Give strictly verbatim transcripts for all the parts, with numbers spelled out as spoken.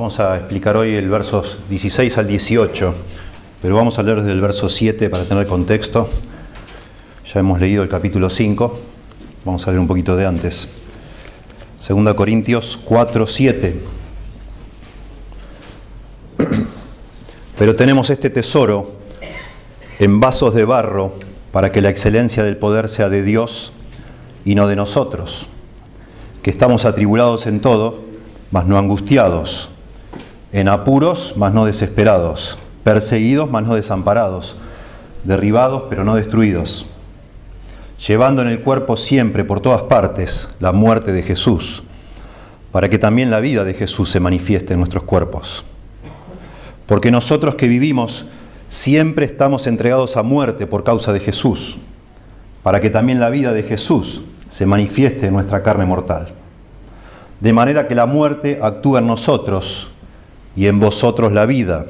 Vamos a explicar hoy el versos dieciséis al dieciocho, pero vamos a leer desde el verso siete para tener contexto. Ya hemos leído el capítulo cinco, vamos a leer un poquito de antes. Segunda Corintios cuatro, siete. Pero tenemos este tesoro en vasos de barro para que la excelencia del poder sea de Dios y no de nosotros, que estamos atribulados en todo, mas no angustiados, en apuros, mas no desesperados, perseguidos, mas no desamparados, derribados, pero no destruidos, llevando en el cuerpo siempre, por todas partes, la muerte de Jesús, para que también la vida de Jesús se manifieste en nuestros cuerpos. Porque nosotros que vivimos siempre estamos entregados a muerte por causa de Jesús, para que también la vida de Jesús se manifieste en nuestra carne mortal. De manera que la muerte actúa en nosotros y en vosotros la vida.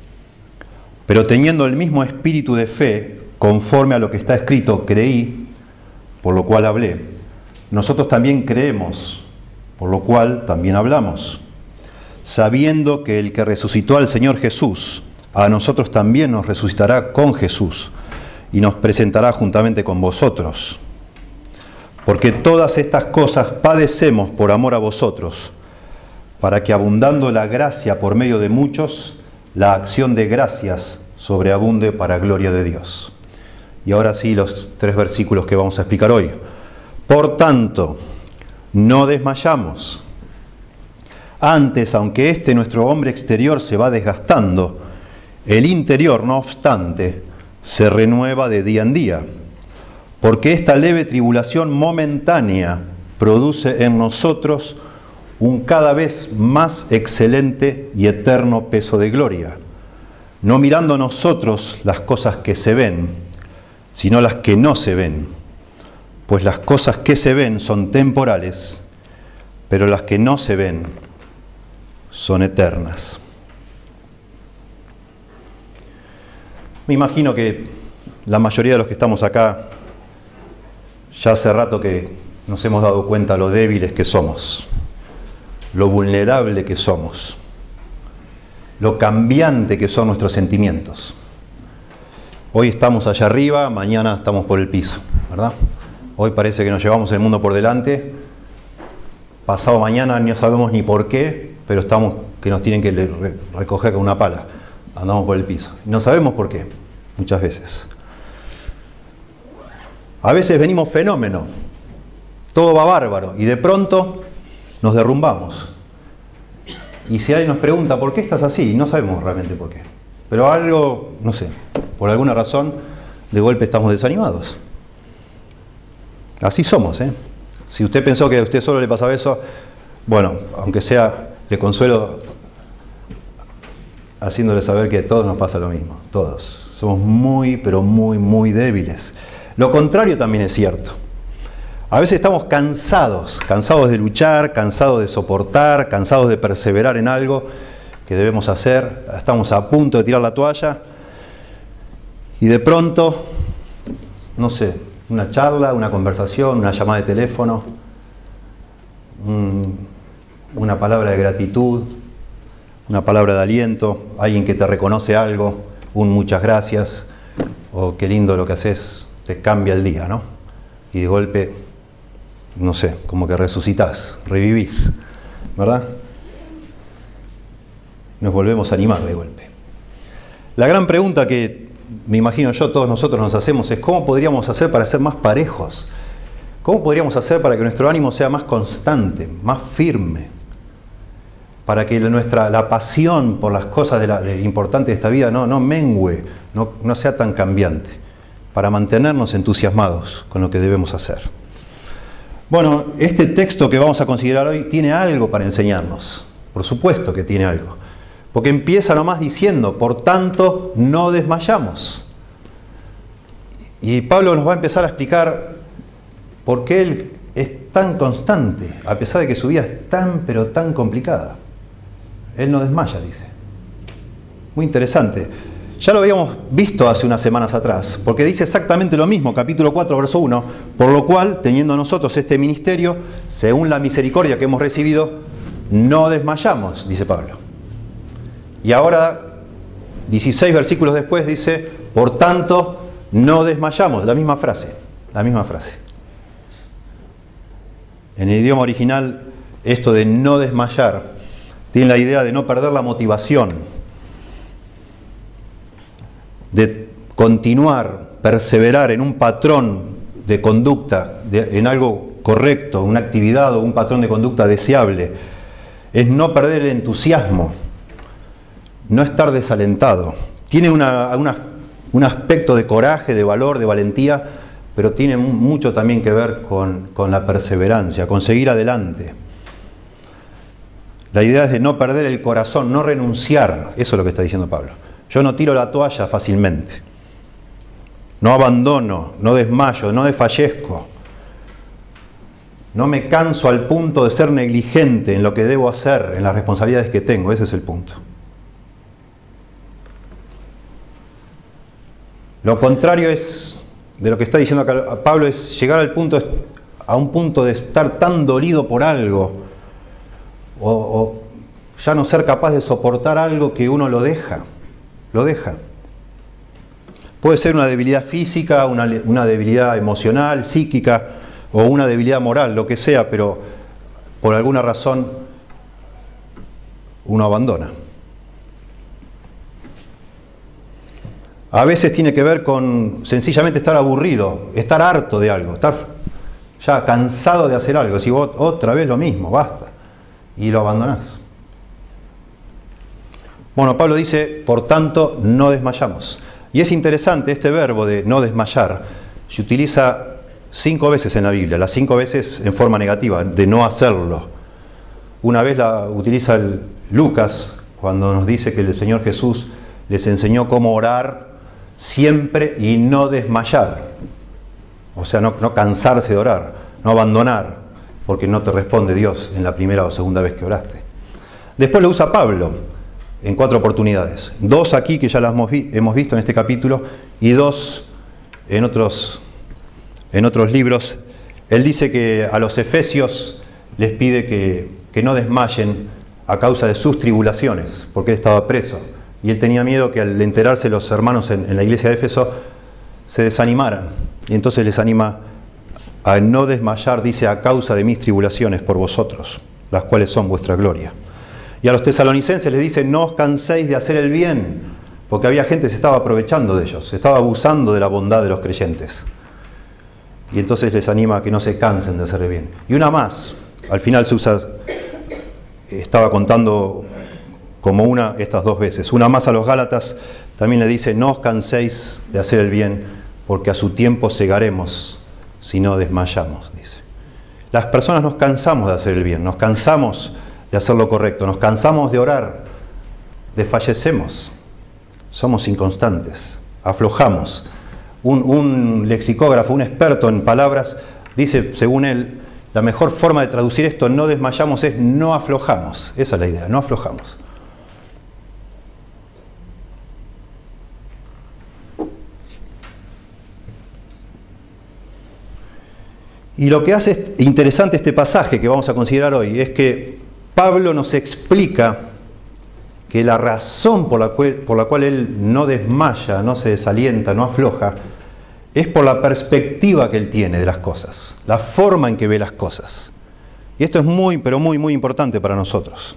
Pero teniendo el mismo espíritu de fe, conforme a lo que está escrito, creí, por lo cual hablé. Nosotros también creemos, por lo cual también hablamos, sabiendo que el que resucitó al Señor Jesús, a nosotros también nos resucitará con Jesús y nos presentará juntamente con vosotros. Porque todas estas cosas padecemos por amor a vosotros, para que abundando la gracia por medio de muchos, la acción de gracias sobreabunde para gloria de Dios. Y ahora sí, los tres versículos que vamos a explicar hoy. Por tanto, no desmayamos. Antes, aunque este nuestro hombre exterior se va desgastando, el interior, no obstante, se renueva de día en día. Porque esta leve tribulación momentánea produce en nosotros un cada vez más excelente y eterno peso de gloria, no mirando nosotros las cosas que se ven, sino las que no se ven, pues las cosas que se ven son temporales, pero las que no se ven son eternas. Me imagino que la mayoría de los que estamos acá ya hace rato que nos hemos dado cuenta lo débiles que somos, lo vulnerable que somos, lo cambiante que son nuestros sentimientos. Hoy estamos allá arriba, mañana estamos por el piso, ¿verdad? Hoy parece que nos llevamos el mundo por delante, pasado mañana no sabemos ni por qué, pero estamos que nos tienen que recoger con una pala, andamos por el piso. No sabemos por qué, muchas veces. A veces venimos fenómeno, todo va bárbaro y de pronto nos derrumbamos. Y si alguien nos pregunta ¿por qué estás así? No sabemos realmente por qué. Pero algo, no sé, por alguna razón, de golpe estamos desanimados. Así somos, ¿eh? Si usted pensó que a usted solo le pasaba eso, bueno, aunque sea, le consuelo haciéndole saber que a todos nos pasa lo mismo. Todos. Somos muy, pero muy, muy débiles. Lo contrario también es cierto. A veces estamos cansados, cansados de luchar, cansados de soportar, cansados de perseverar en algo que debemos hacer. Estamos a punto de tirar la toalla y de pronto, no sé, una charla, una conversación, una llamada de teléfono, un, una palabra de gratitud, una palabra de aliento, alguien que te reconoce algo, un muchas gracias, o qué lindo lo que haces, te cambia el día, ¿no? Y de golpe, no sé, como que resucitás, revivís, ¿verdad? Nos volvemos a animar de golpe. La gran pregunta que me imagino yo, todos nosotros nos hacemos es ¿cómo podríamos hacer para ser más parejos? ¿Cómo podríamos hacer para que nuestro ánimo sea más constante, más firme? Para que nuestra, la pasión por las cosas de la, de, importantes de esta vida no, no mengüe, no, no sea tan cambiante. Para mantenernos entusiasmados con lo que debemos hacer. Bueno, este texto que vamos a considerar hoy tiene algo para enseñarnos. Por supuesto que tiene algo. Porque empieza nomás diciendo, por tanto, no desmayamos. Y Pablo nos va a empezar a explicar por qué él es tan constante, a pesar de que su vida es tan, pero tan complicada. Él no desmaya, dice. Muy interesante. Ya lo habíamos visto hace unas semanas atrás, porque dice exactamente lo mismo, capítulo cuatro, verso uno, por lo cual, teniendo nosotros este ministerio, según la misericordia que hemos recibido, no desmayamos, dice Pablo. Y ahora, dieciséis versículos después, dice, por tanto, no desmayamos. La misma frase, la misma frase. En el idioma original, esto de no desmayar, tiene la idea de no perder la motivación, de continuar, perseverar en un patrón de conducta, de, en algo correcto, una actividad o un patrón de conducta deseable. Es no perder el entusiasmo, no estar desalentado. Tiene una, una, un aspecto de coraje, de valor, de valentía, pero tiene mucho también que ver con, con la perseverancia, con seguir adelante. La idea es de no perder el corazón, no renunciar. Eso es lo que está diciendo Pablo. Yo no tiro la toalla fácilmente. No abandono, no desmayo, no desfallezco. No me canso al punto de ser negligente en lo que debo hacer, en las responsabilidades que tengo. Ese es el punto. Lo contrario es, de lo que está diciendo acá Pablo, es llegar al punto, a un punto de estar tan dolido por algo, o, o ya no ser capaz de soportar algo que uno lo deja, lo deja. Puede ser una debilidad física, una, una debilidad emocional, psíquica, o una debilidad moral, lo que sea, pero por alguna razón uno abandona. A veces tiene que ver con sencillamente estar aburrido, estar harto de algo, estar ya cansado de hacer algo. Si vos otra vez lo mismo, basta, y lo abandonás. Bueno, Pablo dice, por tanto, no desmayamos. Y es interesante este verbo de no desmayar. Se utiliza cinco veces en la Biblia, las cinco veces en forma negativa, de no hacerlo. Una vez la utiliza el Lucas, cuando nos dice que el Señor Jesús les enseñó cómo orar siempre y no desmayar. O sea, no, no cansarse de orar, no abandonar, porque no te responde Dios en la primera o segunda vez que oraste. Después lo usa Pablo en cuatro oportunidades. Dos aquí, que ya las hemos, vi, hemos visto en este capítulo, y dos en otros, en otros libros. Él dice que a los efesios les pide que, que no desmayen a causa de sus tribulaciones, porque él estaba preso. Y él tenía miedo que al enterarse los hermanos en, en la iglesia de Éfeso se desanimaran. Y entonces les anima a no desmayar, dice, a causa de mis tribulaciones por vosotros, las cuales son vuestra gloria. Y a los tesalonicenses les dice, no os canséis de hacer el bien, porque había gente que se estaba aprovechando de ellos, se estaba abusando de la bondad de los creyentes. Y entonces les anima a que no se cansen de hacer el bien. Y una más, al final se usa, estaba contando como una estas dos veces. Una más a los Gálatas también le dice, no os canséis de hacer el bien, porque a su tiempo segaremos si no desmayamos, dice. Las personas nos cansamos de hacer el bien, nos cansamos de hacer lo correcto, nos cansamos de orar, desfallecemos, somos inconstantes, aflojamos. Un, un lexicógrafo, un experto en palabras, dice, según él, la mejor forma de traducir esto, no desmayamos, es no aflojamos. Esa es la idea, no aflojamos. Y lo que hace interesante este pasaje que vamos a considerar hoy es que Pablo nos explica que la razón por la cual, por la cual él no desmaya, no se desalienta, no afloja, es por la perspectiva que él tiene de las cosas, la forma en que ve las cosas. Y esto es muy, pero muy, muy importante para nosotros.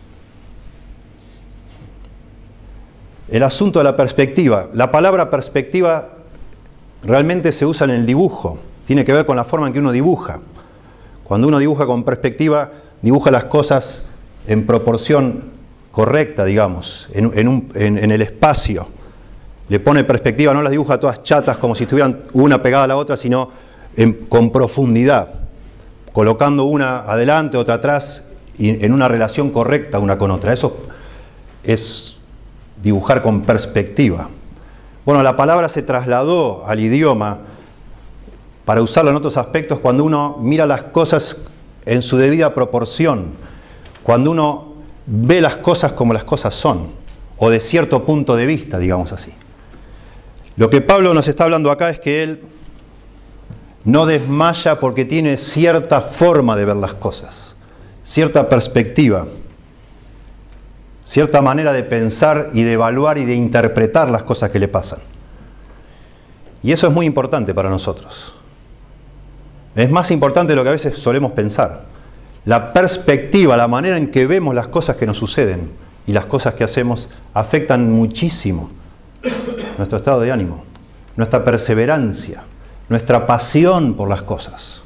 El asunto de la perspectiva. La palabra perspectiva realmente se usa en el dibujo. Tiene que ver con la forma en que uno dibuja. Cuando uno dibuja con perspectiva, dibuja las cosas en proporción correcta, digamos, en, en, un, en, en el espacio. Le pone perspectiva, no las dibuja todas chatas como si estuvieran una pegada a la otra, sino en, con profundidad, colocando una adelante, otra atrás, y en una relación correcta una con otra. Eso es dibujar con perspectiva. Bueno, la palabra se trasladó al idioma para usarlo en otros aspectos cuando uno mira las cosas en su debida proporción, cuando uno ve las cosas como las cosas son, o de cierto punto de vista, digamos así. Lo que Pablo nos está hablando acá es que él no desmaya porque tiene cierta forma de ver las cosas, cierta perspectiva, cierta manera de pensar y de evaluar y de interpretar las cosas que le pasan. Y eso es muy importante para nosotros. Es más importante de lo que a veces solemos pensar. La perspectiva, la manera en que vemos las cosas que nos suceden y las cosas que hacemos afectan muchísimo nuestro estado de ánimo, nuestra perseverancia, nuestra pasión por las cosas.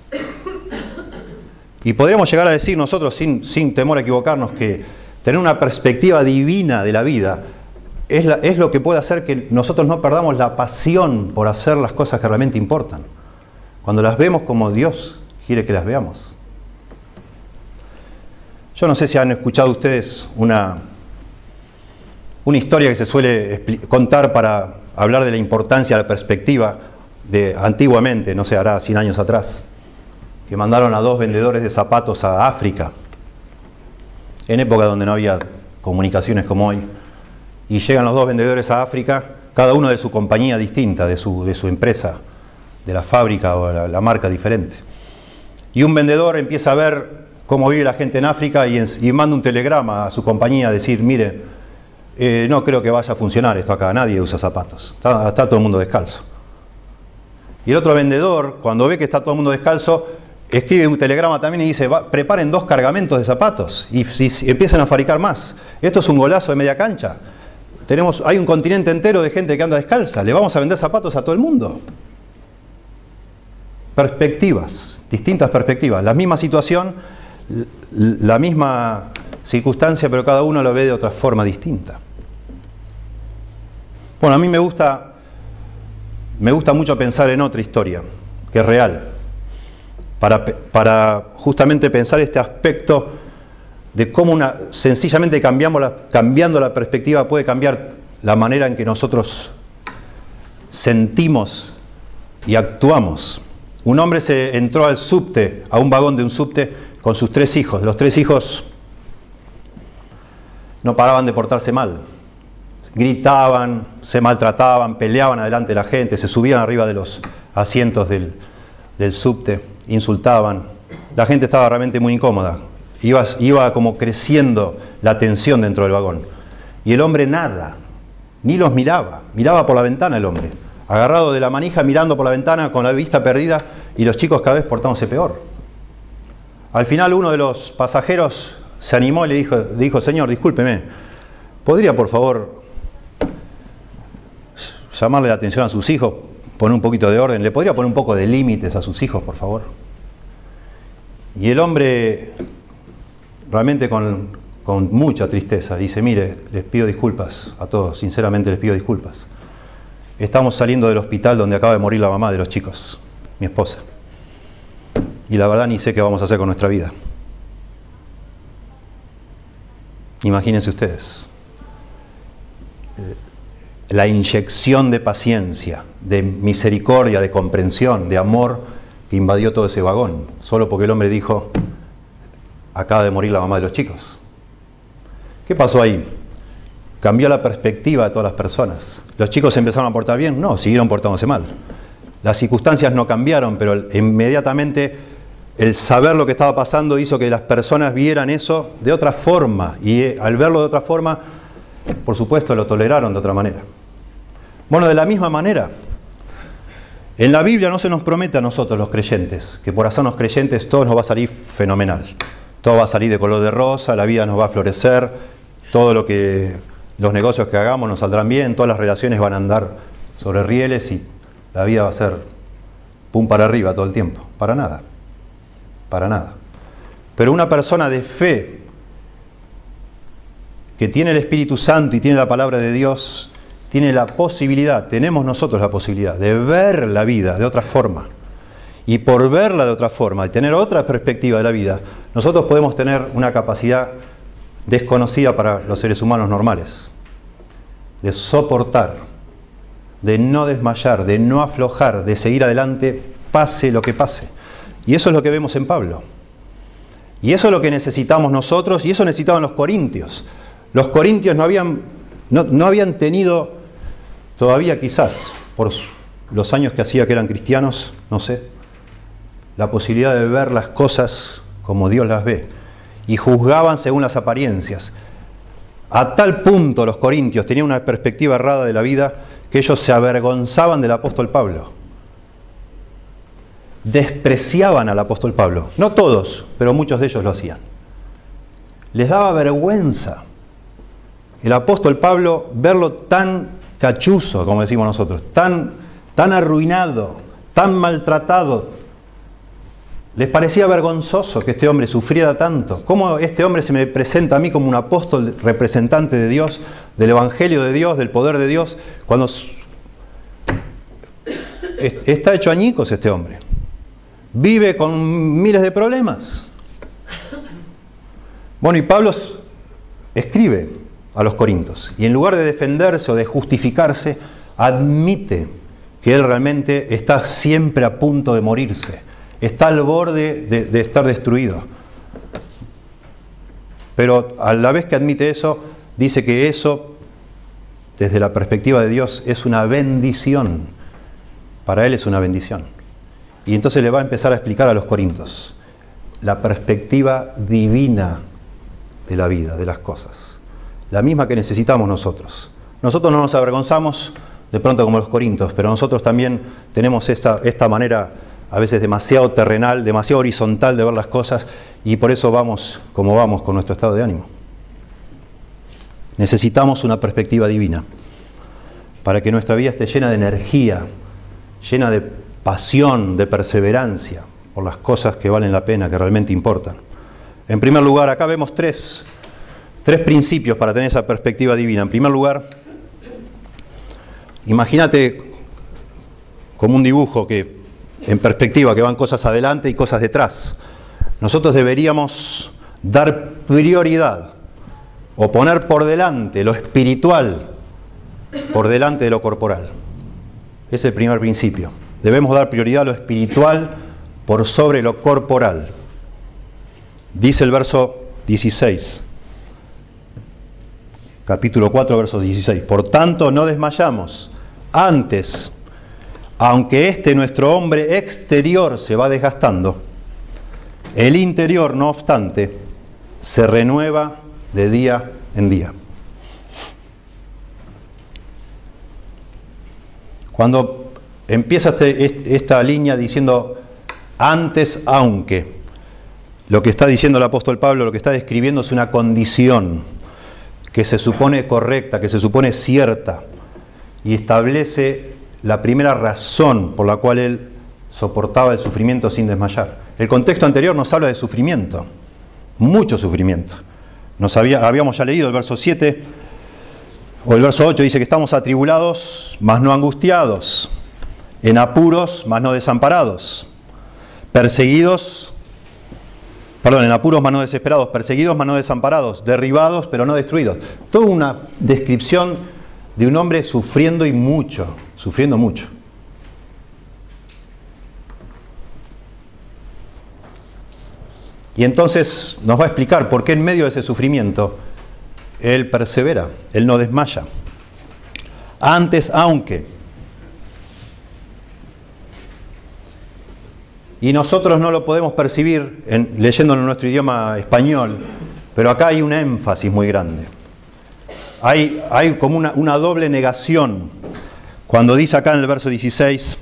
Y podríamos llegar a decir nosotros, sin, sin temor a equivocarnos, que tener una perspectiva divina de la vida es, la, es lo que puede hacer que nosotros no perdamos la pasión por hacer las cosas que realmente importan, cuando las vemos como Dios quiere que las veamos. Yo no sé si han escuchado ustedes una, una historia que se suele contar para hablar de la importancia de la perspectiva de antiguamente, no sé, hará cien años atrás, que mandaron a dos vendedores de zapatos a África, en época donde no había comunicaciones como hoy, y llegan los dos vendedores a África, cada uno de su compañía distinta, de su, de su empresa, de la fábrica o la, la marca diferente. Y un vendedor empieza a ver cómo vive la gente en África y, en, y manda un telegrama a su compañía a decir, mire, eh, no creo que vaya a funcionar esto acá, nadie usa zapatos, está, está todo el mundo descalzo. Y el otro vendedor, cuando ve que está todo el mundo descalzo, escribe un telegrama también y dice, va, preparen dos cargamentos de zapatos y, y, y empiezan a fabricar más. Esto es un golazo de media cancha. Tenemos, hay un continente entero de gente que anda descalza, le vamos a vender zapatos a todo el mundo. Perspectivas, distintas perspectivas, la misma situación, la misma circunstancia, pero cada uno lo ve de otra forma distinta. Bueno, a mí me gusta, me gusta mucho pensar en otra historia, que es real, para, para justamente pensar este aspecto de cómo una, sencillamente cambiamos la, cambiando la perspectiva puede cambiar la manera en que nosotros sentimos y actuamos. Un hombre se entró al subte, a un vagón de un subte, con sus tres hijos. Los tres hijos no paraban de portarse mal. Gritaban, se maltrataban, peleaban adelante de la gente, se subían arriba de los asientos del, del subte, insultaban. La gente estaba realmente muy incómoda. Iba, iba como creciendo la tensión dentro del vagón. Y el hombre nada, ni los miraba. Miraba por la ventana el hombre, agarrado de la manija, mirando por la ventana con la vista perdida, y los chicos cada vez portándose peor. Al final uno de los pasajeros se animó y le dijo, dijo, señor, discúlpeme, ¿podría por favor llamarle la atención a sus hijos, poner un poquito de orden? ¿Le podría poner un poco de límites a sus hijos, por favor? Y el hombre, realmente con, con mucha tristeza, dice, mire, les pido disculpas a todos, sinceramente les pido disculpas. Estamos saliendo del hospital donde acaba de morir la mamá de los chicos, mi esposa. Y la verdad ni sé qué vamos a hacer con nuestra vida. Imagínense ustedes. La inyección de paciencia, de misericordia, de comprensión, de amor que invadió todo ese vagón, solo porque el hombre dijo, acaba de morir la mamá de los chicos. ¿Qué pasó ahí? Cambió la perspectiva de todas las personas. ¿Los chicos se empezaron a portar bien? No, siguieron portándose mal. Las circunstancias no cambiaron, pero inmediatamente el saber lo que estaba pasando hizo que las personas vieran eso de otra forma. Y al verlo de otra forma, por supuesto, lo toleraron de otra manera. Bueno, de la misma manera, en la Biblia no se nos promete a nosotros los creyentes, que por hacernos creyentes todo nos va a salir fenomenal. Todo va a salir de color de rosa, la vida nos va a florecer, todo lo que, los negocios que hagamos nos saldrán bien, todas las relaciones van a andar sobre rieles y la vida va a ser pum para arriba todo el tiempo. Para nada, para nada. Pero una persona de fe que tiene el Espíritu Santo y tiene la palabra de Dios, tiene la posibilidad, tenemos nosotros la posibilidad de ver la vida de otra forma. Y por verla de otra forma, y tener otra perspectiva de la vida, nosotros podemos tener una capacidad desconocida para los seres humanos normales, de soportar, de no desmayar, de no aflojar, de seguir adelante, pase lo que pase. Y eso es lo que vemos en Pablo. Y eso es lo que necesitamos nosotros, y eso necesitaban los corintios. Los corintios no habían, no, no habían tenido, todavía quizás, por los años que hacía que eran cristianos, no sé, la posibilidad de ver las cosas como Dios las ve. Y juzgaban según las apariencias. A tal punto los corintios tenían una perspectiva errada de la vida que ellos se avergonzaban del apóstol Pablo. Despreciaban al apóstol Pablo. No todos, pero muchos de ellos lo hacían. Les daba vergüenza el apóstol Pablo verlo tan cachuzo, como decimos nosotros, tan, tan arruinado, tan maltratado. Les parecía vergonzoso que este hombre sufriera tanto. ¿Cómo este hombre se me presenta a mí como un apóstol representante de Dios, del Evangelio de Dios, del poder de Dios, cuando está hecho añicos este hombre? Vive con miles de problemas. Bueno, y Pablo escribe a los corintios, y en lugar de defenderse o de justificarse, admite que él realmente está siempre a punto de morirse, está al borde de, de estar destruido. Pero a la vez que admite eso, dice que eso, desde la perspectiva de Dios, es una bendición. Para él es una bendición. Y entonces le va a empezar a explicar a los corintios la perspectiva divina de la vida, de las cosas. La misma que necesitamos nosotros. Nosotros no nos avergonzamos de pronto como los corintios, pero nosotros también tenemos esta, esta manera a veces demasiado terrenal, demasiado horizontal de ver las cosas, y por eso vamos como vamos con nuestro estado de ánimo. Necesitamos una perspectiva divina para que nuestra vida esté llena de energía, llena de pasión, de perseverancia por las cosas que valen la pena, que realmente importan. En primer lugar, acá vemos tres, tres principios para tener esa perspectiva divina. En primer lugar, imagínate como un dibujo que, en perspectiva, que van cosas adelante y cosas detrás. Nosotros deberíamos dar prioridad o poner por delante lo espiritual por delante de lo corporal. Ese es el primer principio. Debemos dar prioridad a lo espiritual por sobre lo corporal. Dice el verso dieciséis, capítulo cuatro, verso dieciséis. Por tanto, no desmayamos. Antes, aunque este nuestro hombre exterior se va desgastando, el interior, no obstante, se renueva de día en día. Cuando empieza este, esta línea diciendo antes, aunque, lo que está diciendo el apóstol Pablo, lo que está describiendo es una condición que se supone correcta, que se supone cierta, y establece la primera razón por la cual él soportaba el sufrimiento sin desmayar. El contexto anterior nos habla de sufrimiento, mucho sufrimiento. Nos había, habíamos ya leído el verso siete, o el verso ocho, dice que estamos atribulados, mas no angustiados, en apuros, mas no desamparados, perseguidos, perdón, en apuros, mas no desesperados, perseguidos, mas no desamparados, derribados, pero no destruidos. Toda una descripción de un hombre sufriendo y mucho, sufriendo mucho. Y entonces nos va a explicar por qué en medio de ese sufrimiento él persevera, él no desmaya. Antes, aunque. Y nosotros no lo podemos percibir en, leyéndolo en nuestro idioma español, pero acá hay un énfasis muy grande. Hay, hay como una, una doble negación. Cuando dice acá en el verso dieciséis,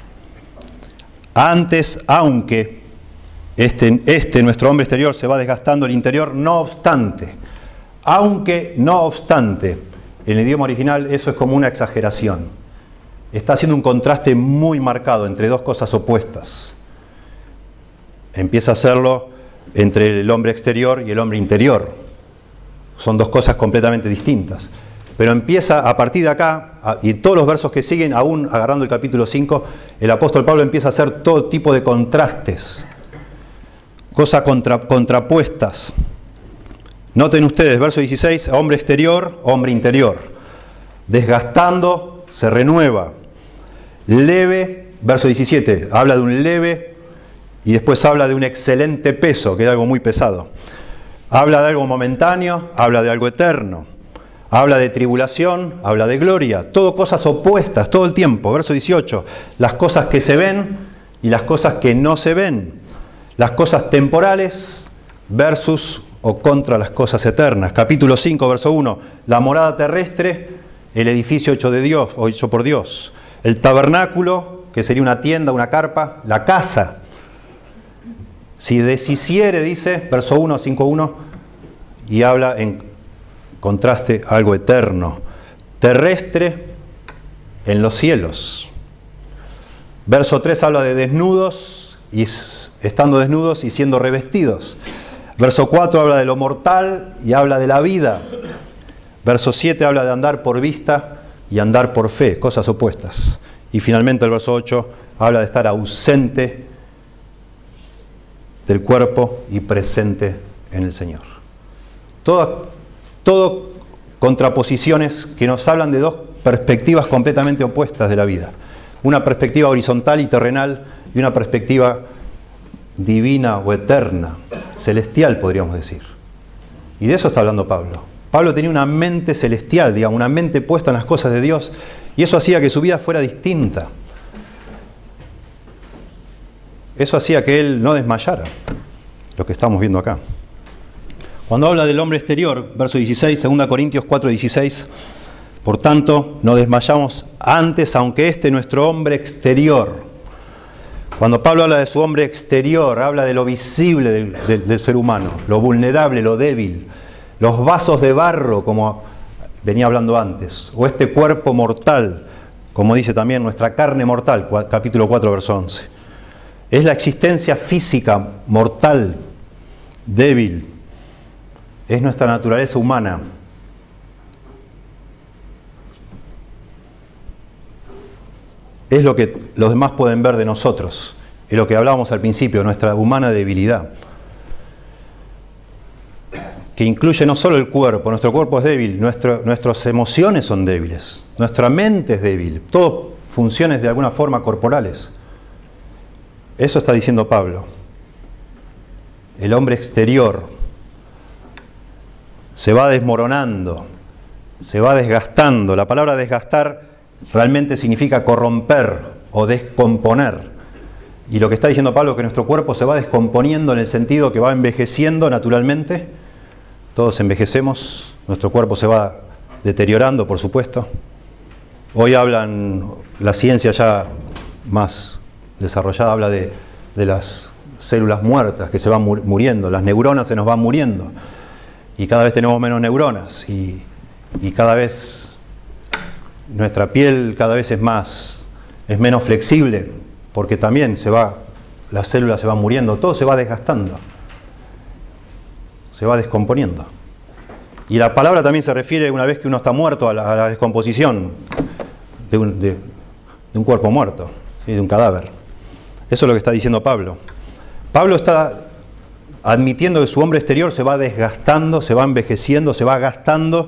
antes, aunque este, este nuestro hombre exterior se va desgastando, el interior no obstante. Aunque, no obstante, en el idioma original eso es como una exageración. Está haciendo un contraste muy marcado entre dos cosas opuestas. Empieza a hacerlo entre el hombre exterior y el hombre interior. Son dos cosas completamente distintas. Pero empieza a partir de acá, y todos los versos que siguen, aún agarrando el capítulo cinco, el apóstol Pablo empieza a hacer todo tipo de contrastes, cosas contra, contrapuestas. Noten ustedes, verso dieciséis, hombre exterior, hombre interior. Desgastando, se renueva. Leve, verso diecisiete, habla de un leve y después habla de un excelente peso, que es algo muy pesado. Habla de algo momentáneo, habla de algo eterno. Habla de tribulación, habla de gloria. Todo cosas opuestas, todo el tiempo. Verso dieciocho, las cosas que se ven y las cosas que no se ven. Las cosas temporales versus o contra las cosas eternas. Capítulo cinco, verso uno. La morada terrestre, el edificio hecho de Dios, o hecho por Dios. El tabernáculo, que sería una tienda, una carpa. La casa. Si deshiciere, dice, verso uno, cinco uno, y habla en contraste algo eterno. Terrestre en los cielos. Verso tres habla de desnudos, y estando desnudos y siendo revestidos. Verso cuatro habla de lo mortal y habla de la vida. Verso siete habla de andar por vista y andar por fe, cosas opuestas. Y finalmente el verso ocho habla de estar ausente del cuerpo y presente en el Señor. Todas todo contraposiciones que nos hablan de dos perspectivas completamente opuestas de la vida. Una perspectiva horizontal y terrenal y una perspectiva divina o eterna, celestial podríamos decir. Y de eso está hablando Pablo. Pablo tenía una mente celestial, digamos, una mente puesta en las cosas de Dios, y eso hacía que su vida fuera distinta. Eso hacía que él no desmayara, lo que estamos viendo acá. Cuando habla del hombre exterior, verso dieciséis, segunda Corintios cuatro dieciséis, por tanto, no desmayamos antes, aunque este nuestro hombre exterior. Cuando Pablo habla de su hombre exterior, habla de lo visible del, del, del ser humano, lo vulnerable, lo débil, los vasos de barro, como venía hablando antes, o este cuerpo mortal, como dice también nuestra carne mortal, capítulo cuatro, verso once. Es la existencia física, mortal, débil, es nuestra naturaleza humana. Es lo que los demás pueden ver de nosotros, es lo que hablábamos al principio, nuestra humana debilidad, que incluye no solo el cuerpo, nuestro cuerpo es débil, nuestro, nuestras emociones son débiles, nuestra mente es débil, todo funciones de alguna forma corporales. Eso está diciendo Pablo. El hombre exterior se va desmoronando, se va desgastando. La palabra desgastar realmente significa corromper o descomponer. Y lo que está diciendo Pablo es que nuestro cuerpo se va descomponiendo en el sentido que va envejeciendo naturalmente. Todos envejecemos, nuestro cuerpo se va deteriorando, por supuesto. Hoy hablan, la ciencia ya más desarrollada habla de, de las células muertas que se van muriendo, las neuronas se nos van muriendo. Y cada vez tenemos menos neuronas y, y cada vez nuestra piel cada vez es más, es menos flexible, porque también se va, las células se van muriendo, todo se va desgastando, se va descomponiendo. Y la palabra también se refiere, una vez que uno está muerto, a la, a la descomposición de un, de, de un cuerpo muerto, ¿sí? De un cadáver. Eso es lo que está diciendo Pablo. Pablo está admitiendo que su hombre exterior se va desgastando, se va envejeciendo, se va gastando.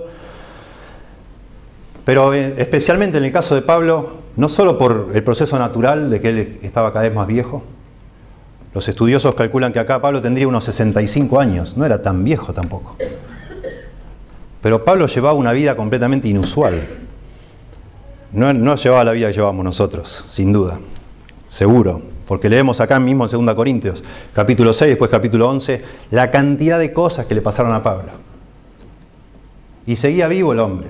Pero especialmente en el caso de Pablo, no solo por el proceso natural de que él estaba cada vez más viejo. Los estudiosos calculan que acá Pablo tendría unos sesenta y cinco años, no era tan viejo tampoco. Pero Pablo llevaba una vida completamente inusual. No, no llevaba la vida que llevamos nosotros, sin duda, seguro. Porque leemos acá mismo en segunda Corintios, capítulo seis, después capítulo once, la cantidad de cosas que le pasaron a Pablo. Y seguía vivo el hombre.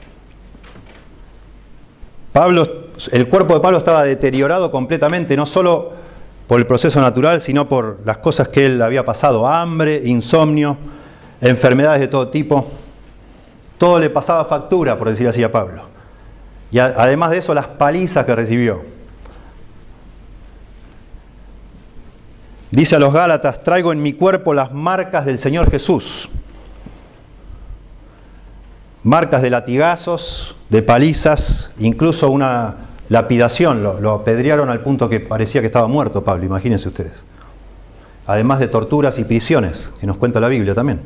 Pablo, el cuerpo de Pablo estaba deteriorado completamente, no solo por el proceso natural, sino por las cosas que él había pasado, hambre, insomnio, enfermedades de todo tipo. Todo le pasaba factura, por decir así, a Pablo. Y a, además de eso, las palizas que recibió. Dice a los Gálatas, traigo en mi cuerpo las marcas del Señor Jesús. Marcas de latigazos, de palizas, incluso una lapidación. Lo, lo apedrearon al punto que parecía que estaba muerto Pablo, imagínense ustedes. Además de torturas y prisiones, que nos cuenta la Biblia también.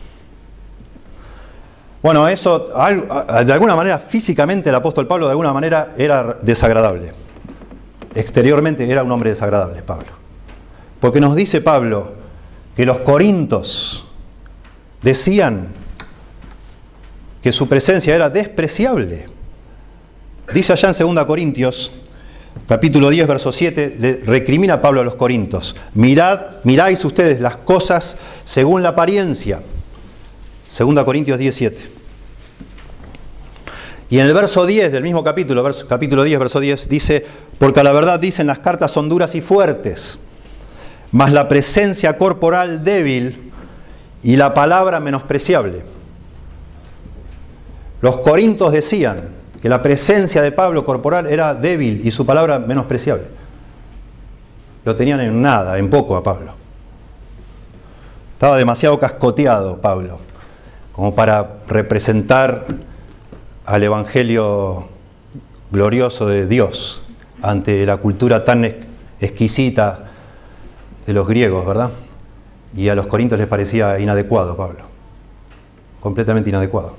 Bueno, eso, de alguna manera, físicamente el apóstol Pablo de alguna manera era desagradable. Exteriormente era un hombre desagradable, Pablo. Porque nos dice Pablo que los corintios decían que su presencia era despreciable. Dice allá en segunda Corintios, capítulo diez, verso siete, le recrimina a Pablo a los Corintios. Mirad, miráis ustedes las cosas según la apariencia. Segunda Corintios diez, siete. Y en el verso diez del mismo capítulo, verso, capítulo diez, verso diez, dice, porque a la verdad dicen las cartas son duras y fuertes, mas la presencia corporal débil y la palabra menospreciable. Los corintios decían que la presencia de Pablo corporal era débil y su palabra menospreciable. Lo tenían en nada, en poco a Pablo. Estaba demasiado cascoteado Pablo, como para representar al evangelio glorioso de Dios ante la cultura tan exquisita de los griegos, ¿verdad? Y a los corintios les parecía inadecuado Pablo, completamente inadecuado.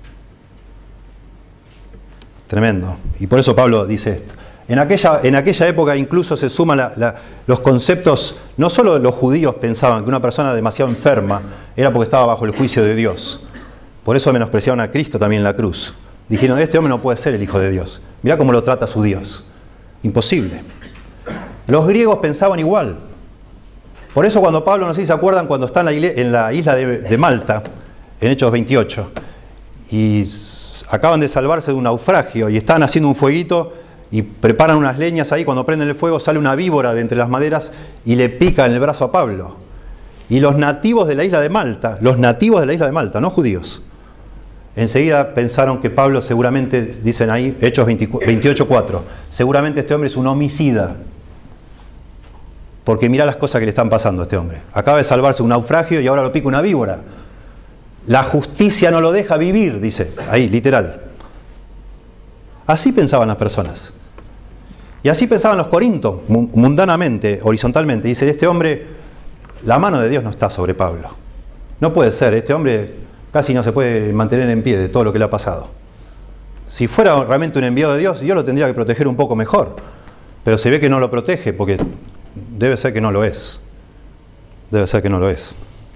Tremendo. Y por eso Pablo dice esto. En aquella, en aquella época incluso se suman la, la, los conceptos, no solo los judíos pensaban que una persona demasiado enferma era porque estaba bajo el juicio de Dios. Por eso menospreciaron a Cristo también en la cruz. Dijeron, este hombre no puede ser el Hijo de Dios. Mirá cómo lo trata su Dios. Imposible. Los griegos pensaban igual. Por eso cuando Pablo, no sé si se acuerdan, cuando está en la, en la isla de, de Malta, en Hechos veintiocho, y acaban de salvarse de un naufragio y están haciendo un fueguito y preparan unas leñas ahí, cuando prenden el fuego sale una víbora de entre las maderas y le pica en el brazo a Pablo. Y los nativos de la isla de Malta, los nativos de la isla de Malta, no judíos, enseguida pensaron que Pablo seguramente, dicen ahí, Hechos veintiocho cuatro, seguramente este hombre es un homicida. Porque mirá las cosas que le están pasando a este hombre. Acaba de salvarse de un naufragio y ahora lo pica una víbora. La justicia no lo deja vivir, dice, ahí, literal. Así pensaban las personas. Y así pensaban los corintios, mundanamente, horizontalmente. Dice, este hombre, la mano de Dios no está sobre Pablo. No puede ser, este hombre casi no se puede mantener en pie de todo lo que le ha pasado. Si fuera realmente un enviado de Dios, Dios lo tendría que proteger un poco mejor. Pero se ve que no lo protege porque debe ser que no lo es. Debe ser que no lo es.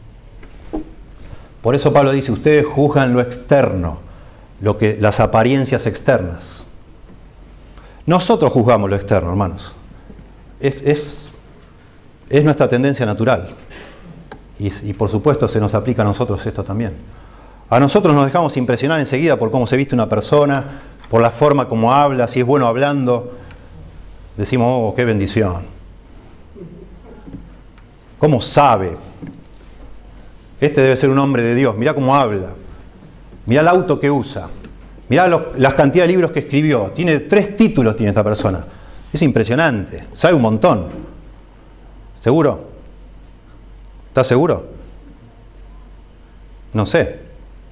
Por eso Pablo dice, ustedes juzgan lo externo, lo que, las apariencias externas. Nosotros juzgamos lo externo, hermanos. Es, es, es nuestra tendencia natural. Y, y por supuesto se nos aplica a nosotros esto también. A nosotros nos dejamos impresionar enseguida por cómo se viste una persona, por la forma como habla, si es bueno hablando. Decimos, oh, qué bendición. ¿Cómo sabe? Este debe ser un hombre de Dios. Mirá cómo habla. Mirá el auto que usa. Mirá los, las cantidad de libros que escribió. Tiene tres títulos tiene esta persona. Es impresionante. Sabe un montón. ¿Seguro? ¿Estás seguro? No sé.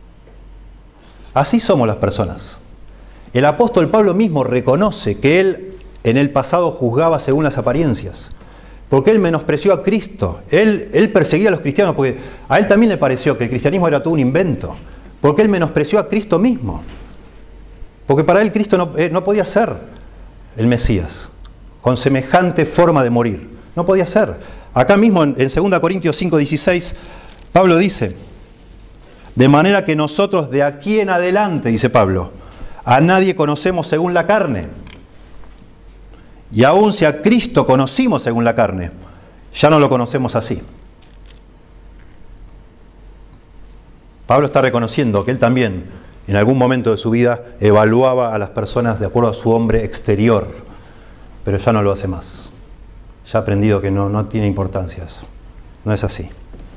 Así somos las personas. El apóstol Pablo mismo reconoce que él en el pasado juzgaba según las apariencias. Porque él menospreció a Cristo. Él, él perseguía a los cristianos porque a él también le pareció que el cristianismo era todo un invento. Porque él menospreció a Cristo mismo. Porque para él Cristo no, eh, no podía ser el Mesías. Con semejante forma de morir. No podía ser. Acá mismo en, en segunda Corintios cinco dieciséis, Pablo dice, de manera que nosotros de aquí en adelante, dice Pablo, a nadie conocemos según la carne. Y aun si a Cristo conocimos según la carne, ya no lo conocemos así. Pablo está reconociendo que él también, en algún momento de su vida, evaluaba a las personas de acuerdo a su hombre exterior, pero ya no lo hace más. Ya ha aprendido que no, no tiene importancia eso. No es así.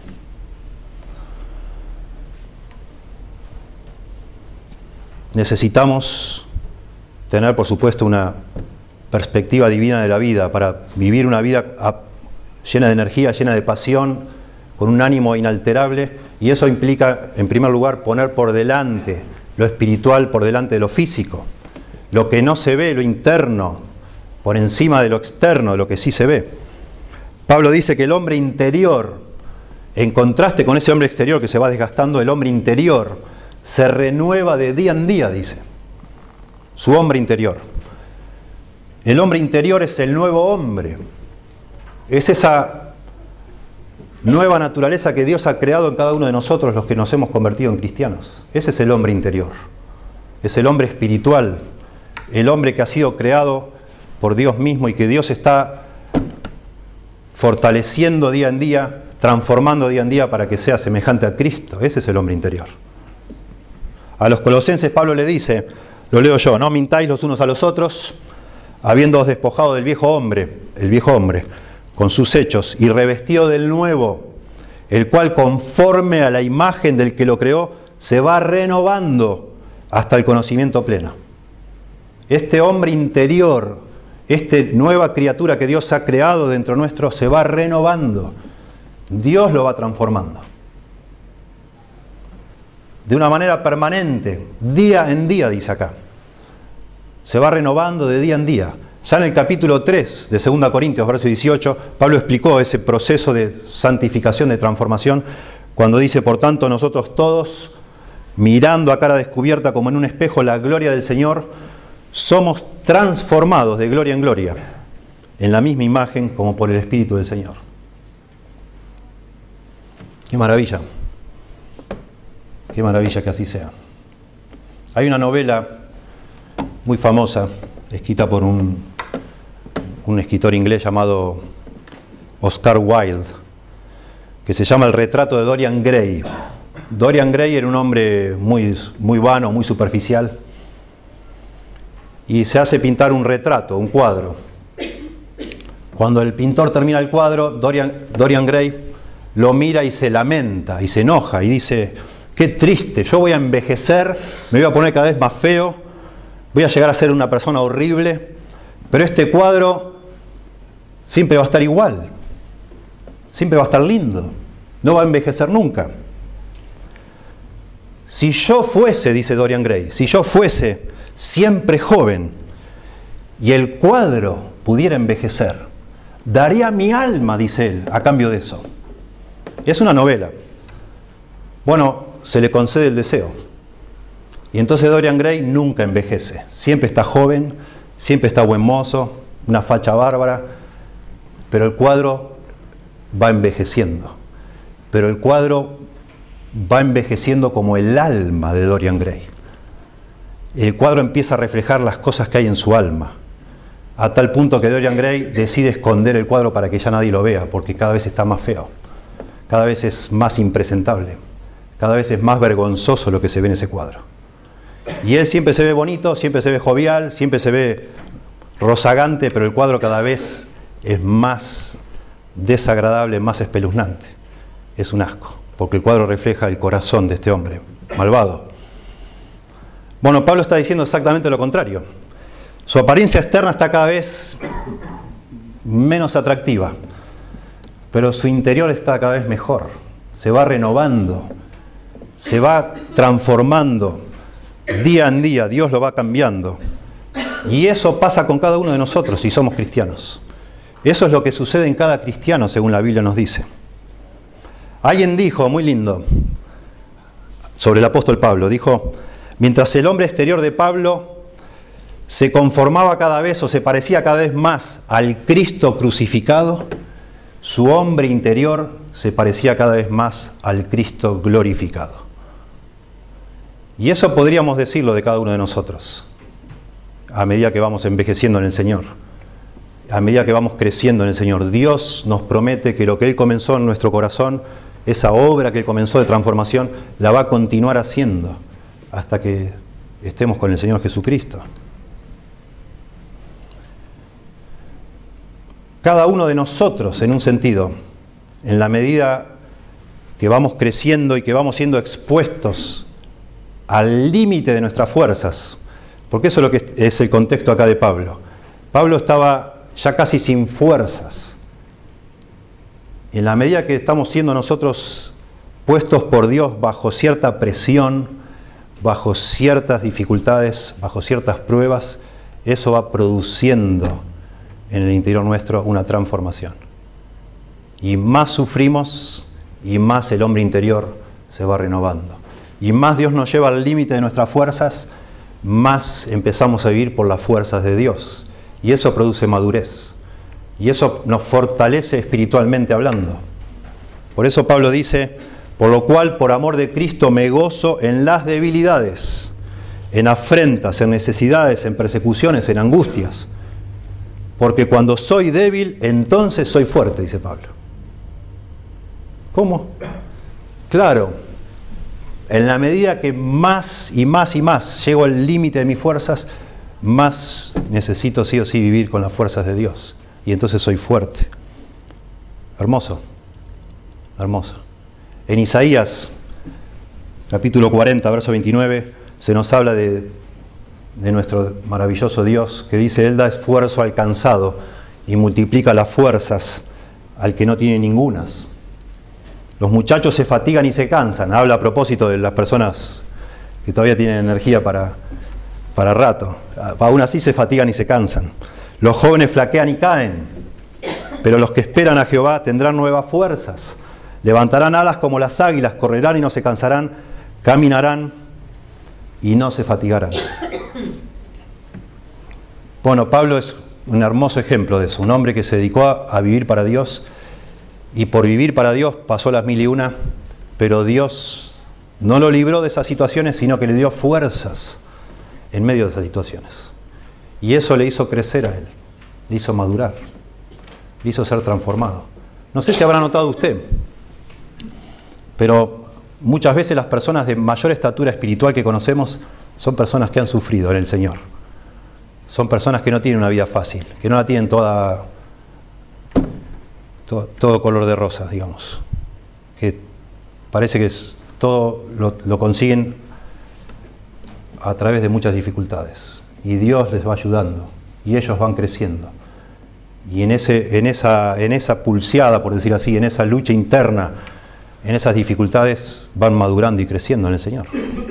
Necesitamos tener, por supuesto, una perspectiva divina de la vida para vivir una vida llena de energía, llena de pasión, con un ánimo inalterable, y eso implica, en primer lugar, poner por delante lo espiritual, por delante de lo físico, lo que no se ve, lo interno, por encima de lo externo, de lo que sí se ve. Pablo dice que el hombre interior, en contraste con ese hombre exterior que se va desgastando, el hombre interior se renueva de día en día, dice. Su hombre interior. El hombre interior es el nuevo hombre. Es esa nueva naturaleza que Dios ha creado en cada uno de nosotros, los que nos hemos convertido en cristianos. Ese es el hombre interior. Es el hombre espiritual. El hombre que ha sido creado por Dios mismo y que Dios está fortaleciendo día en día, transformando día en día para que sea semejante a Cristo. Ese es el hombre interior. A los colosenses Pablo le dice, lo leo yo, no mintáis los unos a los otros, habiéndoos despojado del viejo hombre, el viejo hombre, con sus hechos, y revestido del nuevo, el cual conforme a la imagen del que lo creó, se va renovando hasta el conocimiento pleno. Este hombre interior, esta nueva criatura que Dios ha creado dentro nuestro, se va renovando. Dios lo va transformando. De una manera permanente, día en día, dice acá. Se va renovando de día en día. Ya en el capítulo tres de segunda Corintios, verso dieciocho, Pablo explicó ese proceso de santificación, de transformación, cuando dice, por tanto, nosotros todos, mirando a cara descubierta como en un espejo la gloria del Señor, somos transformados de gloria en gloria, en la misma imagen como por el Espíritu del Señor. ¡Qué maravilla! ¡Qué maravilla que así sea! Hay una novela muy famosa, escrita por un, un escritor inglés llamado Oscar Wilde, que se llama El retrato de Dorian Gray. Dorian Gray era un hombre muy, muy vano, muy superficial, y se hace pintar un retrato, un cuadro. Cuando el pintor termina el cuadro, Dorian, Dorian Gray lo mira y se lamenta, y se enoja, y dice, qué triste, yo voy a envejecer, me voy a poner cada vez más feo, voy a llegar a ser una persona horrible, pero este cuadro siempre va a estar igual, siempre va a estar lindo, no va a envejecer nunca. Si yo fuese, dice Dorian Gray, si yo fuese siempre joven y el cuadro pudiera envejecer, daría mi alma, dice él, a cambio de eso. Es una novela. Bueno, se le concede el deseo. Y entonces Dorian Gray nunca envejece. Siempre está joven, siempre está buen mozo, una facha bárbara, pero el cuadro va envejeciendo. Pero el cuadro va envejeciendo como el alma de Dorian Gray. El cuadro empieza a reflejar las cosas que hay en su alma, a tal punto que Dorian Gray decide esconder el cuadro para que ya nadie lo vea, porque cada vez está más feo, cada vez es más impresentable, cada vez es más vergonzoso lo que se ve en ese cuadro. Y él siempre se ve bonito, siempre se ve jovial, siempre se ve rozagante, pero el cuadro cada vez es más desagradable, más espeluznante. Es un asco, porque el cuadro refleja el corazón de este hombre malvado. Bueno, Pablo está diciendo exactamente lo contrario. Su apariencia externa está cada vez menos atractiva, pero su interior está cada vez mejor. Se va renovando, se va transformando día en día. Dios lo va cambiando. Y eso pasa con cada uno de nosotros si somos cristianos. Eso es lo que sucede en cada cristiano, según la Biblia nos dice. Alguien dijo, muy lindo, sobre el apóstol Pablo, dijo, mientras el hombre exterior de Pablo se conformaba cada vez o se parecía cada vez más al Cristo crucificado, su hombre interior se parecía cada vez más al Cristo glorificado. Y eso podríamos decirlo de cada uno de nosotros, a medida que vamos envejeciendo en el Señor, a medida que vamos creciendo en el Señor. Dios nos promete que lo que Él comenzó en nuestro corazón, esa obra que Él comenzó de transformación, la va a continuar haciendo hasta que estemos con el Señor Jesucristo. Cada uno de nosotros, en un sentido, en la medida que vamos creciendo y que vamos siendo expuestos al límite de nuestras fuerzas, porque eso es lo que es el contexto acá de Pablo. Pablo estaba ya casi sin fuerzas. En la medida que estamos siendo nosotros puestos por Dios bajo cierta presión, bajo ciertas dificultades, bajo ciertas pruebas, eso va produciendo en el interior nuestro una transformación. Y más sufrimos, y más el hombre interior se va renovando. Y más Dios nos lleva al límite de nuestras fuerzas, más empezamos a vivir por las fuerzas de Dios. Y eso produce madurez. Y eso nos fortalece espiritualmente hablando. Por eso Pablo dice, por lo cual, por amor de Cristo, me gozo en las debilidades, en afrentas, en necesidades, en persecuciones, en angustias. porque cuando soy débil, entonces soy fuerte, dice Pablo. ¿Cómo? Claro, en la medida que más y más y más llego al límite de mis fuerzas, más necesito sí o sí vivir con las fuerzas de Dios. Y entonces soy fuerte. Hermoso, hermoso. En Isaías, capítulo cuarenta, verso veintinueve, se nos habla de, de nuestro maravilloso Dios, que dice: Él da esfuerzo al cansado y multiplica las fuerzas al que no tiene ningunas. Los muchachos se fatigan y se cansan. Habla a propósito de las personas que todavía tienen energía para, para rato. Aún así se fatigan y se cansan. Los jóvenes flaquean y caen. Pero los que esperan a Jehová tendrán nuevas fuerzas. Levantarán alas como las águilas, correrán y no se cansarán, caminarán y no se fatigarán. Bueno, Pablo es un hermoso ejemplo de eso. Un hombre que se dedicó a, a vivir para Dios. Y por vivir para Dios pasó las mil y una, pero Dios no lo libró de esas situaciones, sino que le dio fuerzas en medio de esas situaciones. Y eso le hizo crecer a él, le hizo madurar, le hizo ser transformado. No sé si habrá notado usted, pero muchas veces las personas de mayor estatura espiritual que conocemos son personas que han sufrido en el Señor. Son personas que no tienen una vida fácil, que no la tienen toda... Todo, todo color de rosa, digamos, que parece que es, todo lo, lo consiguen a través de muchas dificultades, y Dios les va ayudando, y ellos van creciendo, y en, ese, en, esa, en esa pulseada, por decir así, en esa lucha interna, en esas dificultades, van madurando y creciendo en el Señor.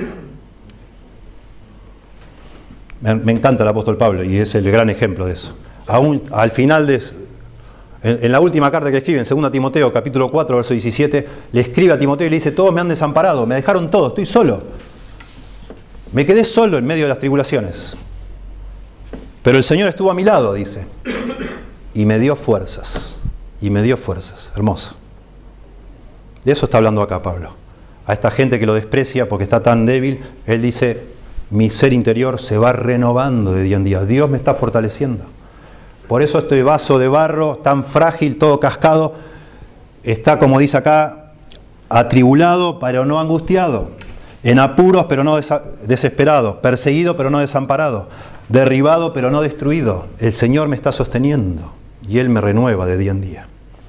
Me, me encanta el apóstol Pablo, y es el gran ejemplo de eso. Aún al final de... En la última carta que escribe, en segunda Timoteo, capítulo cuatro, verso diecisiete, le escribe a Timoteo y le dice: todos me han desamparado, me dejaron todos, estoy solo. Me quedé solo en medio de las tribulaciones. Pero el Señor estuvo a mi lado, dice, y me dio fuerzas, y me dio fuerzas. Hermoso. De eso está hablando acá Pablo. A esta gente que lo desprecia porque está tan débil, él dice: mi ser interior se va renovando de día en día. Dios me está fortaleciendo. Por eso este vaso de barro tan frágil, todo cascado, está, como dice acá, atribulado pero no angustiado, en apuros pero no desesperado, perseguido pero no desamparado, derribado pero no destruido. El Señor me está sosteniendo y Él me renueva de día en día.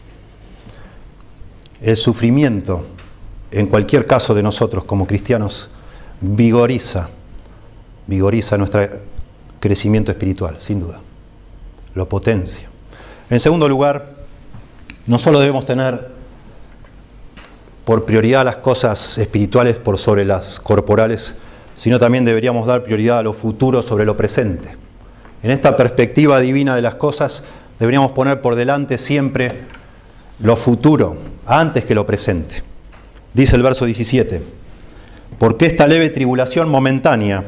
El sufrimiento, en cualquier caso de nosotros como cristianos, vigoriza, vigoriza nuestro crecimiento espiritual, sin duda. Lo potencia. En segundo lugar, no solo debemos tener por prioridad las cosas espirituales por sobre las corporales, sino también deberíamos dar prioridad a lo futuro sobre lo presente. En esta perspectiva divina de las cosas, deberíamos poner por delante siempre lo futuro, antes que lo presente. Dice el verso diecisiete: porque esta leve tribulación momentánea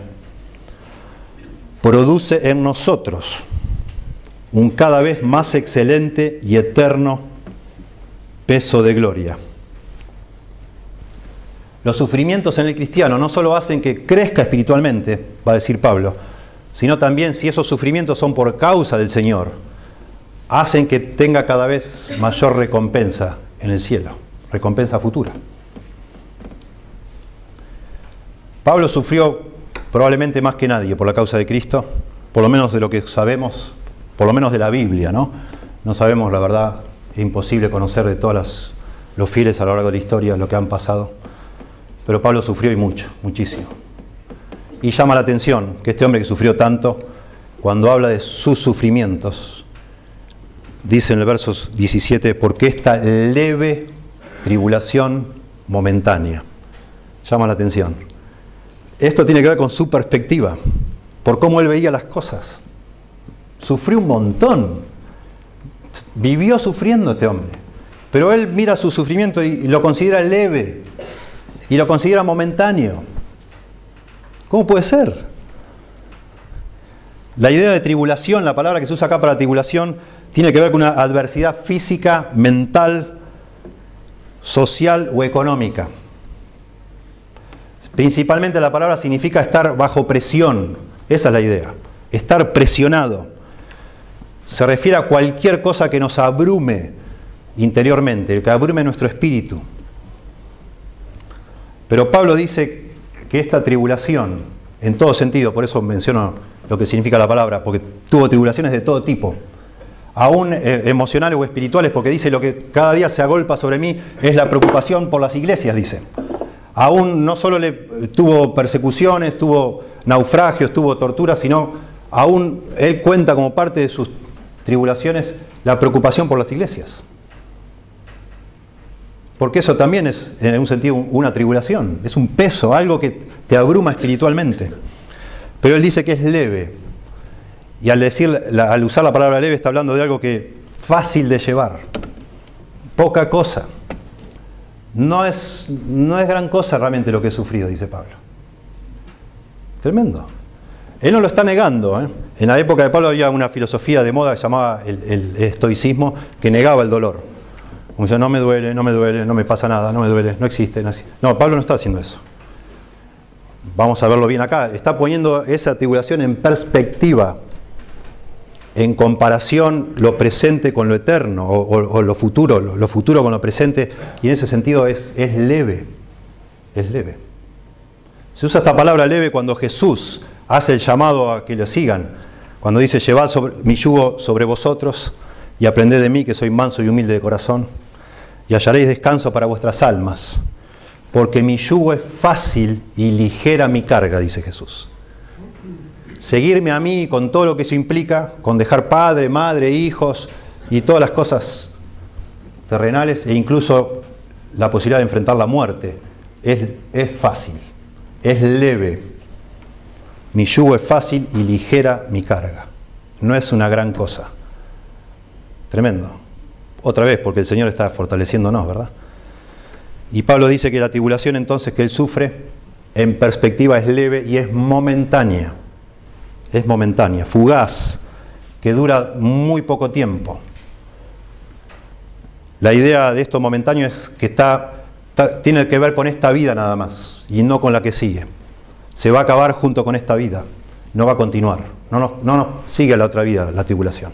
produce en nosotros un cada vez más excelente y eterno peso de gloria. Los sufrimientos en el cristiano no solo hacen que crezca espiritualmente, va a decir Pablo, sino también, si esos sufrimientos son por causa del Señor, hacen que tenga cada vez mayor recompensa en el cielo, recompensa futura. Pablo sufrió probablemente más que nadie por la causa de Cristo, por lo menos de lo que sabemos, por lo menos de la Biblia, ¿no? No sabemos, la verdad, es imposible conocer de todos las, los fieles a lo largo de la historia lo que han pasado. Pero Pablo sufrió y mucho, muchísimo. Y llama la atención que este hombre que sufrió tanto, cuando habla de sus sufrimientos, dice en el verso diecisiete: porque esta leve tribulación momentánea. Llama la atención. Esto tiene que ver con su perspectiva, por cómo él veía las cosas. Sufrió un montón, vivió sufriendo este hombre, pero él mira su sufrimiento y lo considera leve, y lo considera momentáneo. ¿Cómo puede ser? La idea de tribulación, la palabra que se usa acá para tribulación, tiene que ver con una adversidad física, mental, social o económica. Principalmente la palabra significa estar bajo presión, esa es la idea, estar presionado. se refiere a cualquier cosa que nos abrume interiormente, que abrume nuestro espíritu. Pero Pablo dice que esta tribulación, en todo sentido, por eso menciono lo que significa la palabra, porque tuvo tribulaciones de todo tipo, aún eh, emocionales o espirituales, porque dice lo que cada día se agolpa sobre mí es la preocupación por las iglesias, dice. Aún no solo le tuvo persecuciones, tuvo naufragios, tuvo torturas, sino aún él cuenta como parte de sus tribulaciones la preocupación por las iglesias. Porque eso también es, en un sentido, una tribulación, es un peso, algo que te abruma espiritualmente. Pero él dice que es leve. Y al, decir, al usar la palabra leve está hablando de algo que es fácil de llevar. Poca cosa. No es, no es gran cosa realmente lo que he sufrido, dice Pablo. Tremendo. Él no lo está negando, ¿eh? En la época de Pablo había una filosofía de moda que se llamaba el, el estoicismo, que negaba el dolor. Como dice, no me duele, no me duele, no me pasa nada, no me duele, no existe, no existe. No, Pablo no está haciendo eso. Vamos a verlo bien acá. Está poniendo esa tribulación en perspectiva, en comparación lo presente con lo eterno, o, o, o lo futuro, lo, lo futuro con lo presente, y en ese sentido es, es leve, es leve. Se usa esta palabra leve cuando Jesús hace el llamado a que le sigan, cuando dice, llevad sobre, mi yugo sobre vosotros y aprended de mí que soy manso y humilde de corazón, y hallaréis descanso para vuestras almas, porque mi yugo es fácil y ligera mi carga, dice Jesús. Seguirme a mí con todo lo que eso implica, con dejar padre, madre, hijos y todas las cosas terrenales, e incluso la posibilidad de enfrentar la muerte, es, es fácil, es leve. Mi yugo es fácil y ligera mi carga. No es una gran cosa. Tremendo. Otra vez, porque el Señor está fortaleciéndonos, ¿verdad? Y Pablo dice que la tribulación entonces que él sufre, en perspectiva es leve y es momentánea. Es momentánea, fugaz, que dura muy poco tiempo. La idea de esto momentáneo es que está, está, tiene que ver con esta vida nada más, y no con la que sigue. Se va a acabar junto con esta vida, no va a continuar, no nos, no nos sigue la otra vida, la tribulación.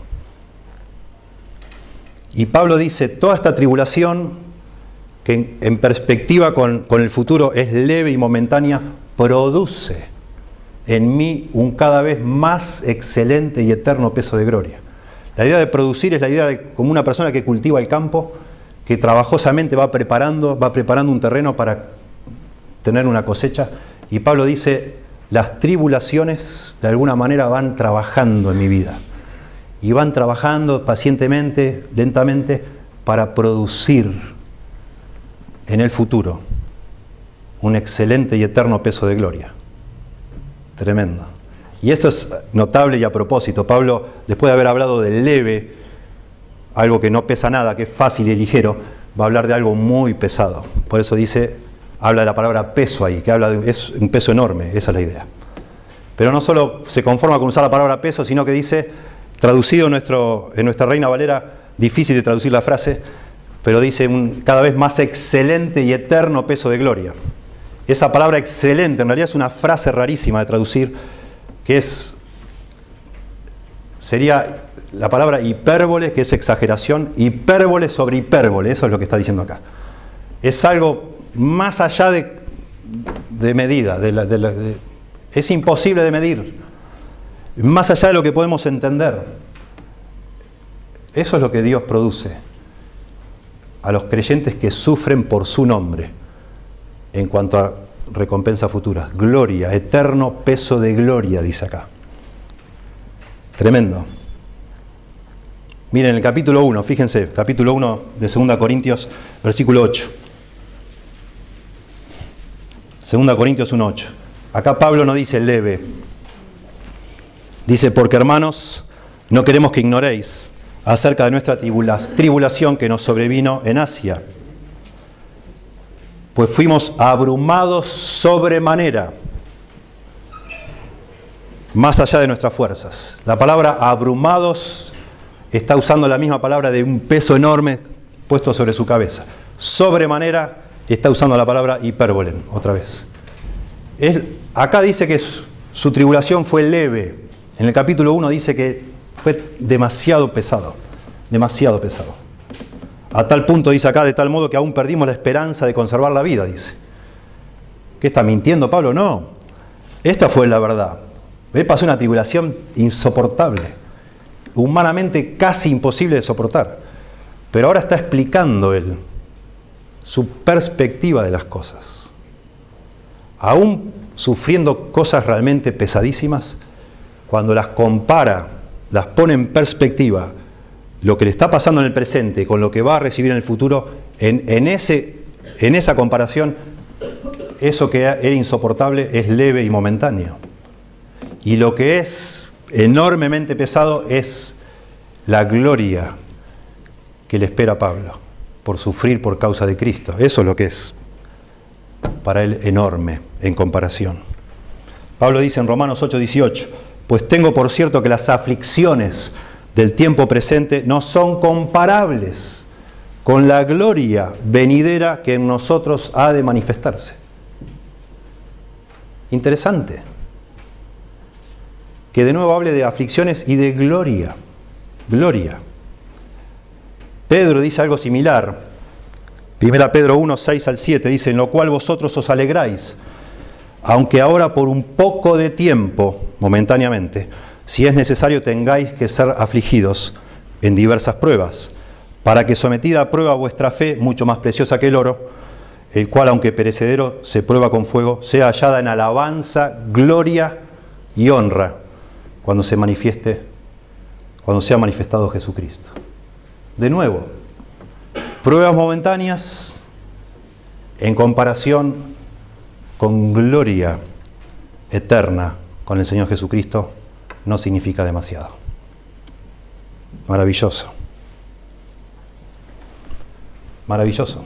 Y Pablo dice, toda esta tribulación, que en, en perspectiva con, con el futuro es leve y momentánea, produce en mí un cada vez más excelente y eterno peso de gloria. La idea de producir es la idea de como una persona que cultiva el campo, que trabajosamente va preparando, va preparando un terreno para tener una cosecha. Y Pablo dice, las tribulaciones de alguna manera van trabajando en mi vida. Y van trabajando pacientemente, lentamente, para producir en el futuro un excelente y eterno peso de gloria. Tremendo. Y esto es notable y a propósito. Pablo, después de haber hablado del leve, algo que no pesa nada, que es fácil y ligero, va a hablar de algo muy pesado. Por eso dice, habla de la palabra peso ahí, que habla de es un peso enorme, esa es la idea. Pero no solo se conforma con usar la palabra peso, sino que dice, traducido en, nuestro, en nuestra Reina Valera, difícil de traducir la frase, pero dice un cada vez más excelente y eterno peso de gloria. Esa palabra excelente en realidad es una frase rarísima de traducir, que es, sería la palabra hipérbole, que es exageración, hipérbole sobre hipérbole, eso es lo que está diciendo acá. Es algo más allá de, de medida, de la, de la, de, es imposible de medir. Más allá de lo que podemos entender. Eso es lo que Dios produce a los creyentes que sufren por su nombre en cuanto a recompensa futura. Gloria, eterno peso de gloria, dice acá. Tremendo. Miren el capítulo uno, fíjense, capítulo uno de segunda Corintios, versículo ocho. segunda Corintios uno, ocho. Acá Pablo no dice leve. Dice, porque hermanos, no queremos que ignoréis acerca de nuestra tribulación que nos sobrevino en Asia. Pues fuimos abrumados sobremanera, más allá de nuestras fuerzas. La palabra abrumados está usando la misma palabra de un peso enorme puesto sobre su cabeza. Sobremanera está usando la palabra hipérbole, otra vez. Es, acá dice que su, su tribulación fue leve. En el capítulo uno dice que Fue demasiado pesado, demasiado pesado. A tal punto, dice acá, de tal modo que aún perdimos la esperanza de conservar la vida, dice. ¿Qué está mintiendo Pablo? No. Esta fue la verdad. Él pasó una tribulación insoportable, humanamente casi imposible de soportar. Pero ahora está explicando él su perspectiva de las cosas. Aún sufriendo cosas realmente pesadísimas, cuando las compara, las pone en perspectiva, lo que le está pasando en el presente con lo que va a recibir en el futuro, en, en, ese, en esa comparación, eso que era insoportable es leve y momentáneo. Y lo que es enormemente pesado es la gloria que le espera a Pablo por sufrir por causa de Cristo. Eso es lo que es para él enorme en comparación. Pablo dice en Romanos ocho dieciocho, pues tengo por cierto que las aflicciones del tiempo presente no son comparables con la gloria venidera que en nosotros ha de manifestarse. Interesante que de nuevo hable de aflicciones y de gloria. Gloria. Pedro dice algo similar. Primera Pedro uno, seis al siete dice, en lo cual vosotros os alegráis, aunque ahora por un poco de tiempo, momentáneamente, si es necesario tengáis que ser afligidos en diversas pruebas, para que sometida a prueba vuestra fe, mucho más preciosa que el oro, el cual aunque perecedero se prueba con fuego, sea hallada en alabanza, gloria y honra, cuando se manifieste, cuando sea manifestado Jesucristo. De nuevo, pruebas momentáneas en comparación con gloria eterna con el Señor Jesucristo no significa demasiado. Maravilloso. Maravilloso.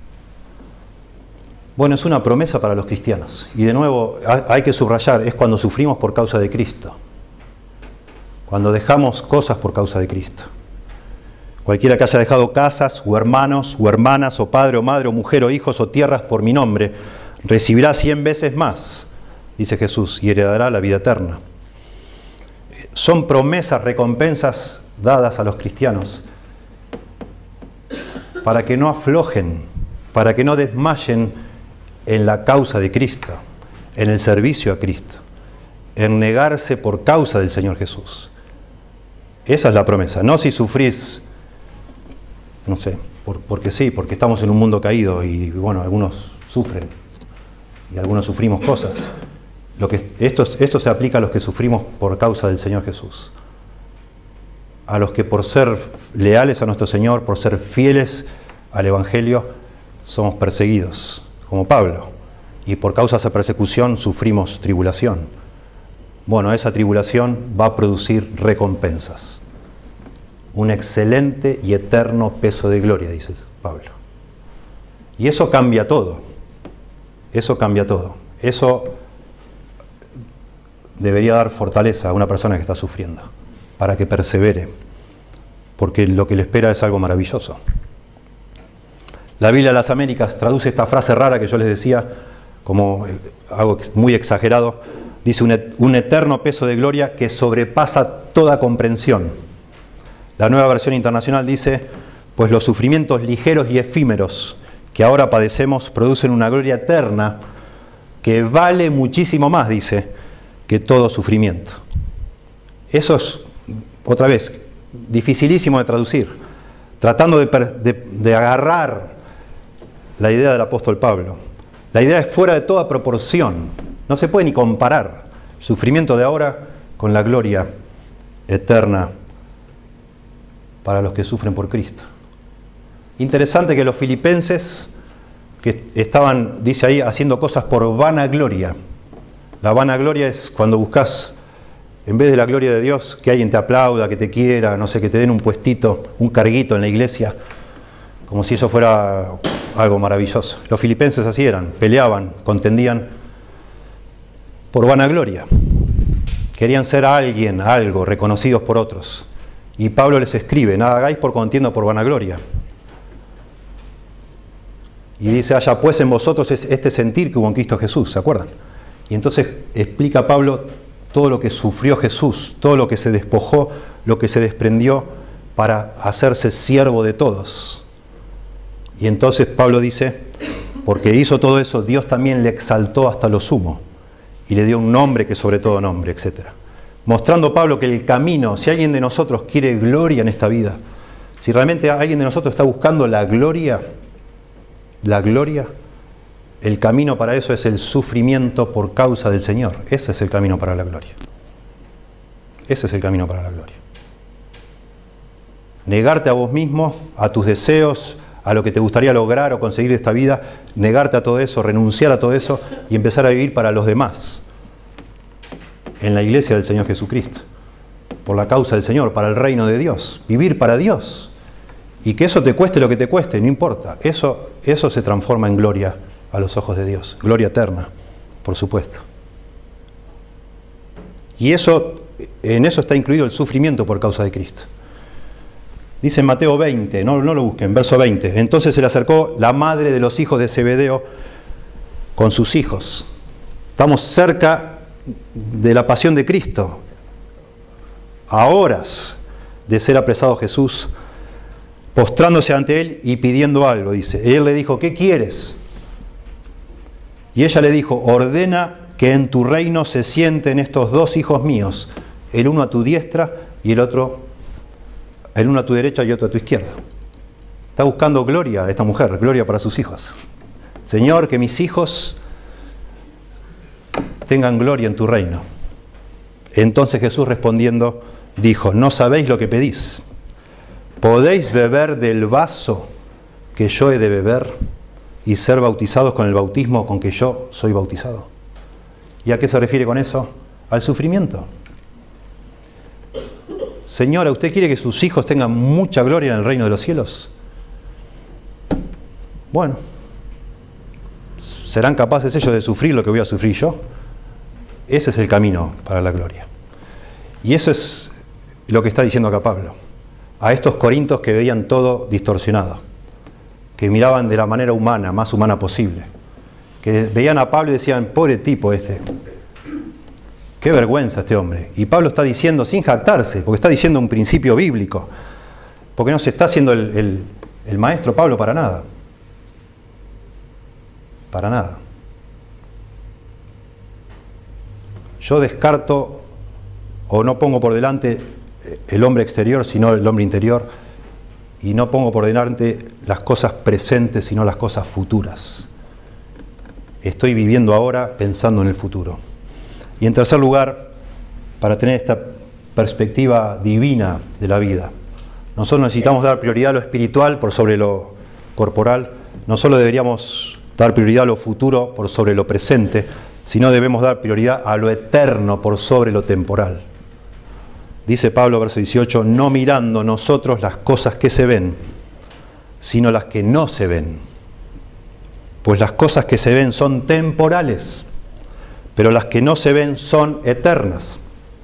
Bueno, es una promesa para los cristianos. Y de nuevo, hay que subrayar, es cuando sufrimos por causa de Cristo. Cuando dejamos cosas por causa de Cristo. Cualquiera que haya dejado casas, o hermanos, o hermanas, o padre, o madre, o mujer, o hijos, o tierras por mi nombre, recibirá cien veces más, dice Jesús, y heredará la vida eterna. Son promesas, recompensas dadas a los cristianos para que no aflojen, para que no desmayen en la causa de Cristo, en el servicio a Cristo, en negarse por causa del Señor Jesús. Esa es la promesa, no si sufrís, no sé, por, porque sí, porque estamos en un mundo caído y bueno, algunos sufren y algunos sufrimos cosas. Lo que, esto, esto se aplica a los que sufrimos por causa del Señor Jesús. A los que por ser leales a nuestro Señor, por ser fieles al Evangelio, somos perseguidos, como Pablo. Y por causa de esa persecución sufrimos tribulación. Bueno, esa tribulación va a producir recompensas. Un excelente y eterno peso de gloria, dice Pablo. Y eso cambia todo. Eso cambia todo. Eso debería dar fortaleza a una persona que está sufriendo, para que persevere, porque lo que le espera es algo maravilloso. La Biblia de las Américas traduce esta frase rara que yo les decía, como algo muy exagerado, dice un eterno peso de gloria que sobrepasa toda comprensión. La Nueva Versión Internacional dice, pues los sufrimientos ligeros y efímeros que ahora padecemos producen una gloria eterna que vale muchísimo más, dice, que todo sufrimiento. Eso es, otra vez, dificilísimo de traducir, tratando de, de, de agarrar la idea del apóstol Pablo. La idea es fuera de toda proporción, no se puede ni comparar el sufrimiento de ahora con la gloria eterna para los que sufren por Cristo. Interesante que los filipenses, que estaban, dice ahí, haciendo cosas por vanagloria. La vanagloria es cuando buscas, en vez de la gloria de Dios, que alguien te aplauda, que te quiera, no sé, que te den un puestito, un carguito en la iglesia, como si eso fuera algo maravilloso. Los filipenses así eran, peleaban, contendían por vanagloria. Querían ser alguien, algo, reconocidos por otros. Y Pablo les escribe, nada hagáis por contienda por vanagloria. Y dice, haya pues en vosotros este sentir que hubo en Cristo Jesús, ¿se acuerdan? Y entonces explica Pablo todo lo que sufrió Jesús, todo lo que se despojó, lo que se desprendió para hacerse siervo de todos. Y entonces Pablo dice, porque hizo todo eso, Dios también le exaltó hasta lo sumo y le dio un nombre que sobre todo nombre, etcétera. Mostrando Pablo que el camino, si alguien de nosotros quiere gloria en esta vida, si realmente alguien de nosotros está buscando la gloria, la gloria, el camino para eso es el sufrimiento por causa del Señor. Ese es el camino para la gloria. Ese es el camino para la gloria. Negarte a vos mismo, a tus deseos, a lo que te gustaría lograr o conseguir de esta vida, negarte a todo eso, renunciar a todo eso y empezar a vivir para los demás. En la iglesia del Señor Jesucristo. Por la causa del Señor, para el reino de Dios. Vivir para Dios. Y que eso te cueste lo que te cueste, no importa. Eso, eso se transforma en gloria a los ojos de Dios. Gloria eterna, por supuesto. Y eso, en eso está incluido el sufrimiento por causa de Cristo. Dice en Mateo veinte, no, no lo busquen, verso veinte. Entonces se le acercó la madre de los hijos de Zebedeo con sus hijos. Estamos cerca de la pasión de Cristo. A horas de ser apresado Jesús, postrándose ante él y pidiendo algo, dice. Él le dijo, ¿qué quieres? Y ella le dijo, ordena que en tu reino se sienten estos dos hijos míos, el uno a tu diestra y el otro, el uno a tu derecha y otro a tu izquierda. Está buscando gloria esta mujer, gloria para sus hijos. Señor, que mis hijos tengan gloria en tu reino. Entonces Jesús respondiendo dijo, no sabéis lo que pedís. ¿Podéis beber del vaso que yo he de beber y ser bautizados con el bautismo con que yo soy bautizado? ¿Y a qué se refiere con eso? Al sufrimiento. Señora, ¿usted quiere que sus hijos tengan mucha gloria en el reino de los cielos? Bueno, ¿serán capaces ellos de sufrir lo que voy a sufrir yo? Ese es el camino para la gloria. Y eso es lo que está diciendo acá Pablo. A estos corintios que veían todo distorsionado, que miraban de la manera humana, más humana posible, que veían a Pablo y decían, pobre tipo este, qué vergüenza este hombre. Y Pablo está diciendo, sin jactarse, porque está diciendo un principio bíblico, porque no se está haciendo el, el, el maestro Pablo para nada. Para nada. Yo descarto o no pongo por delante el hombre exterior, sino el hombre interior, y no pongo por delante las cosas presentes, sino las cosas futuras. Estoy viviendo ahora pensando en el futuro. Y en tercer lugar, para tener esta perspectiva divina de la vida, nosotros necesitamos dar prioridad a lo espiritual por sobre lo corporal. No solo deberíamos dar prioridad a lo futuro por sobre lo presente, sino debemos dar prioridad a lo eterno por sobre lo temporal. Dice Pablo, verso dieciocho, no mirando nosotros las cosas que se ven, sino las que no se ven. Pues las cosas que se ven son temporales, pero las que no se ven son eternas.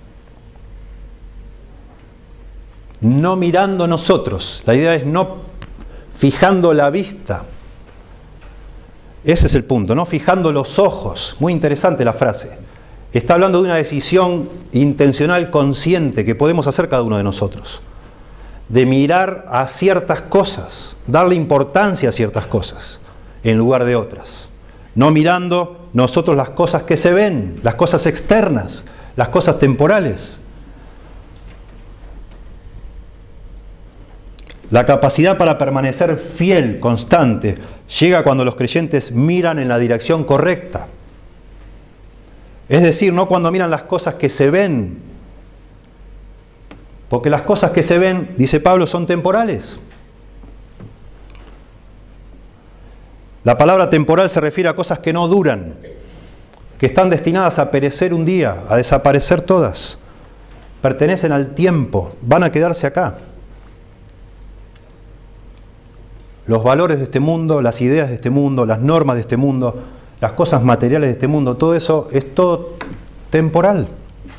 No mirando nosotros, la idea es no fijando la vista. Ese es el punto, no fijando los ojos. Muy interesante la frase. Está hablando de una decisión intencional consciente que podemos hacer cada uno de nosotros. De mirar a ciertas cosas, darle importancia a ciertas cosas, en lugar de otras. No mirando nosotros las cosas que se ven, las cosas externas, las cosas temporales. La capacidad para permanecer fiel, constante, llega cuando los creyentes miran en la dirección correcta. Es decir, no cuando miran las cosas que se ven. Porque las cosas que se ven, dice Pablo, son temporales. La palabra temporal se refiere a cosas que no duran, que están destinadas a perecer un día, a desaparecer todas. Pertenecen al tiempo, van a quedarse acá. Los valores de este mundo, las ideas de este mundo, las normas de este mundo, las cosas materiales de este mundo, todo eso es todo temporal.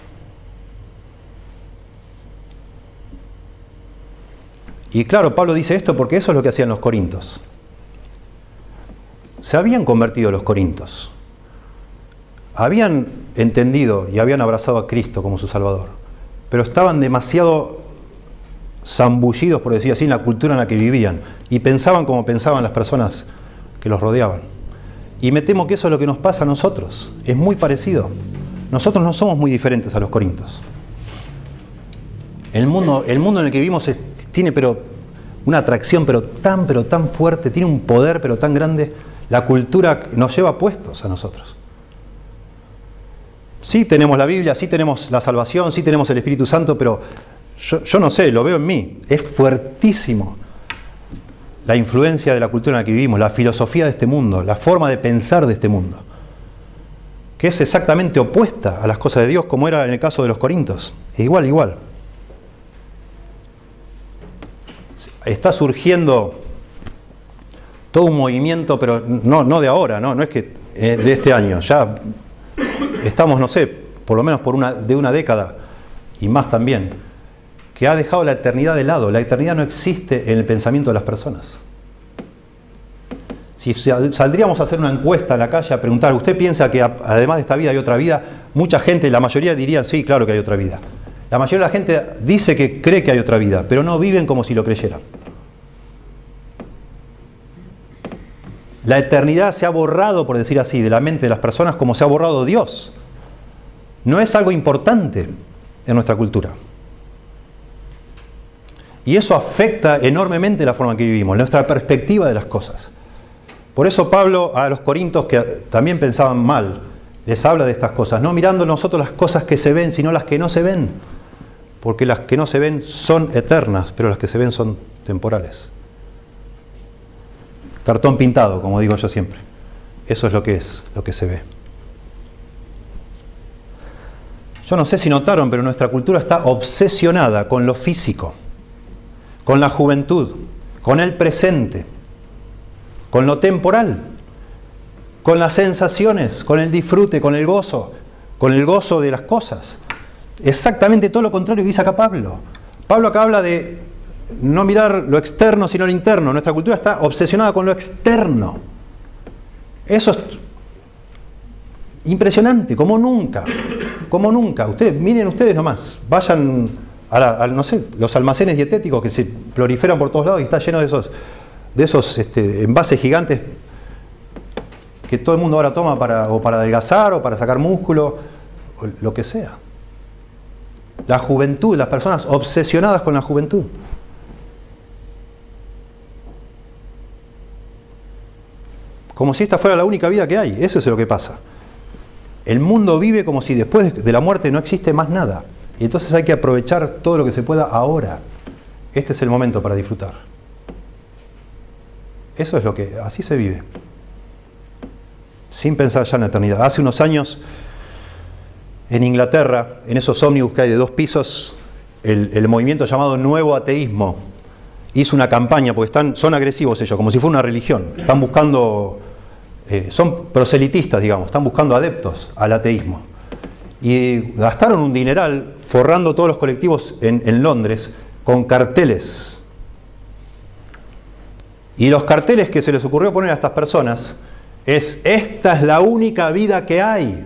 Y claro, Pablo dice esto porque eso es lo que hacían los corintios. Se habían convertido los corintios. habían entendido y habían abrazado a Cristo como su Salvador, pero estaban demasiado zambullidos, por decir así, en la cultura en la que vivían, y pensaban como pensaban las personas que los rodeaban. Y me temo que eso es lo que nos pasa a nosotros, es muy parecido. Nosotros no somos muy diferentes a los corintios. El mundo, el mundo en el que vivimos es, tiene pero una atracción pero tan, pero tan fuerte, tiene un poder pero tan grande. La cultura nos lleva puestos a nosotros. Sí tenemos la Biblia, sí tenemos la salvación, sí tenemos el Espíritu Santo, pero yo, yo no sé, lo veo en mí. Es fuertísimo la influencia de la cultura en la que vivimos, la filosofía de este mundo, la forma de pensar de este mundo, que es exactamente opuesta a las cosas de Dios, como era en el caso de los corintios. Es igual, igual. Está surgiendo todo un movimiento, pero no, no de ahora, no, no es que eh, de este año, ya estamos, no sé, por lo menos por una, de una década y más también, que ha dejado la eternidad de lado. La eternidad no existe en el pensamiento de las personas. Si saldríamos a hacer una encuesta en la calle a preguntar, ¿usted piensa que además de esta vida hay otra vida? Mucha gente, la mayoría diría, sí, claro que hay otra vida. La mayoría de la gente dice que cree que hay otra vida, pero no viven como si lo creyeran. La eternidad se ha borrado, por decir así, de la mente de las personas como se ha borrado Dios. No es algo importante en nuestra cultura. Y eso afecta enormemente la forma en que vivimos, nuestra perspectiva de las cosas. Por eso Pablo a los corintios, que también pensaban mal, les habla de estas cosas, no mirando nosotros las cosas que se ven, sino las que no se ven. Porque las que no se ven son eternas, pero las que se ven son temporales. Cartón pintado, como digo yo siempre. Eso es lo que es, lo que se ve. Yo no sé si notaron, pero nuestra cultura está obsesionada con lo físico, con la juventud, con el presente, con lo temporal, con las sensaciones, con el disfrute, con el gozo, con el gozo de las cosas. Exactamente todo lo contrario que dice acá Pablo. Pablo acá habla de no mirar lo externo sino lo interno. Nuestra cultura está obsesionada con lo externo. Eso es impresionante, como nunca, como nunca. Ustedes, miren ustedes nomás, vayan a, la, a no sé, los almacenes dietéticos que se proliferan por todos lados y está lleno de esos, de esos este, envases gigantes que todo el mundo ahora toma para, o para adelgazar o para sacar músculo, o lo que sea. La juventud, las personas obsesionadas con la juventud. Como si esta fuera la única vida que hay. Eso es lo que pasa. El mundo vive como si después de la muerte no existe más nada. Y entonces hay que aprovechar todo lo que se pueda ahora. Este es el momento para disfrutar. Eso es lo que... Así se vive. Sin pensar ya en la eternidad. Hace unos años, en Inglaterra, en esos ómnibus que hay de dos pisos, el, el movimiento llamado Nuevo Ateísmo hizo una campaña, porque están, son agresivos ellos, como si fuera una religión. Están buscando... Eh, son proselitistas, digamos, están buscando adeptos al ateísmo. Y gastaron un dineral forrando todos los colectivos en, en Londres con carteles. Y los carteles que se les ocurrió poner a estas personas es: esta es la única vida que hay.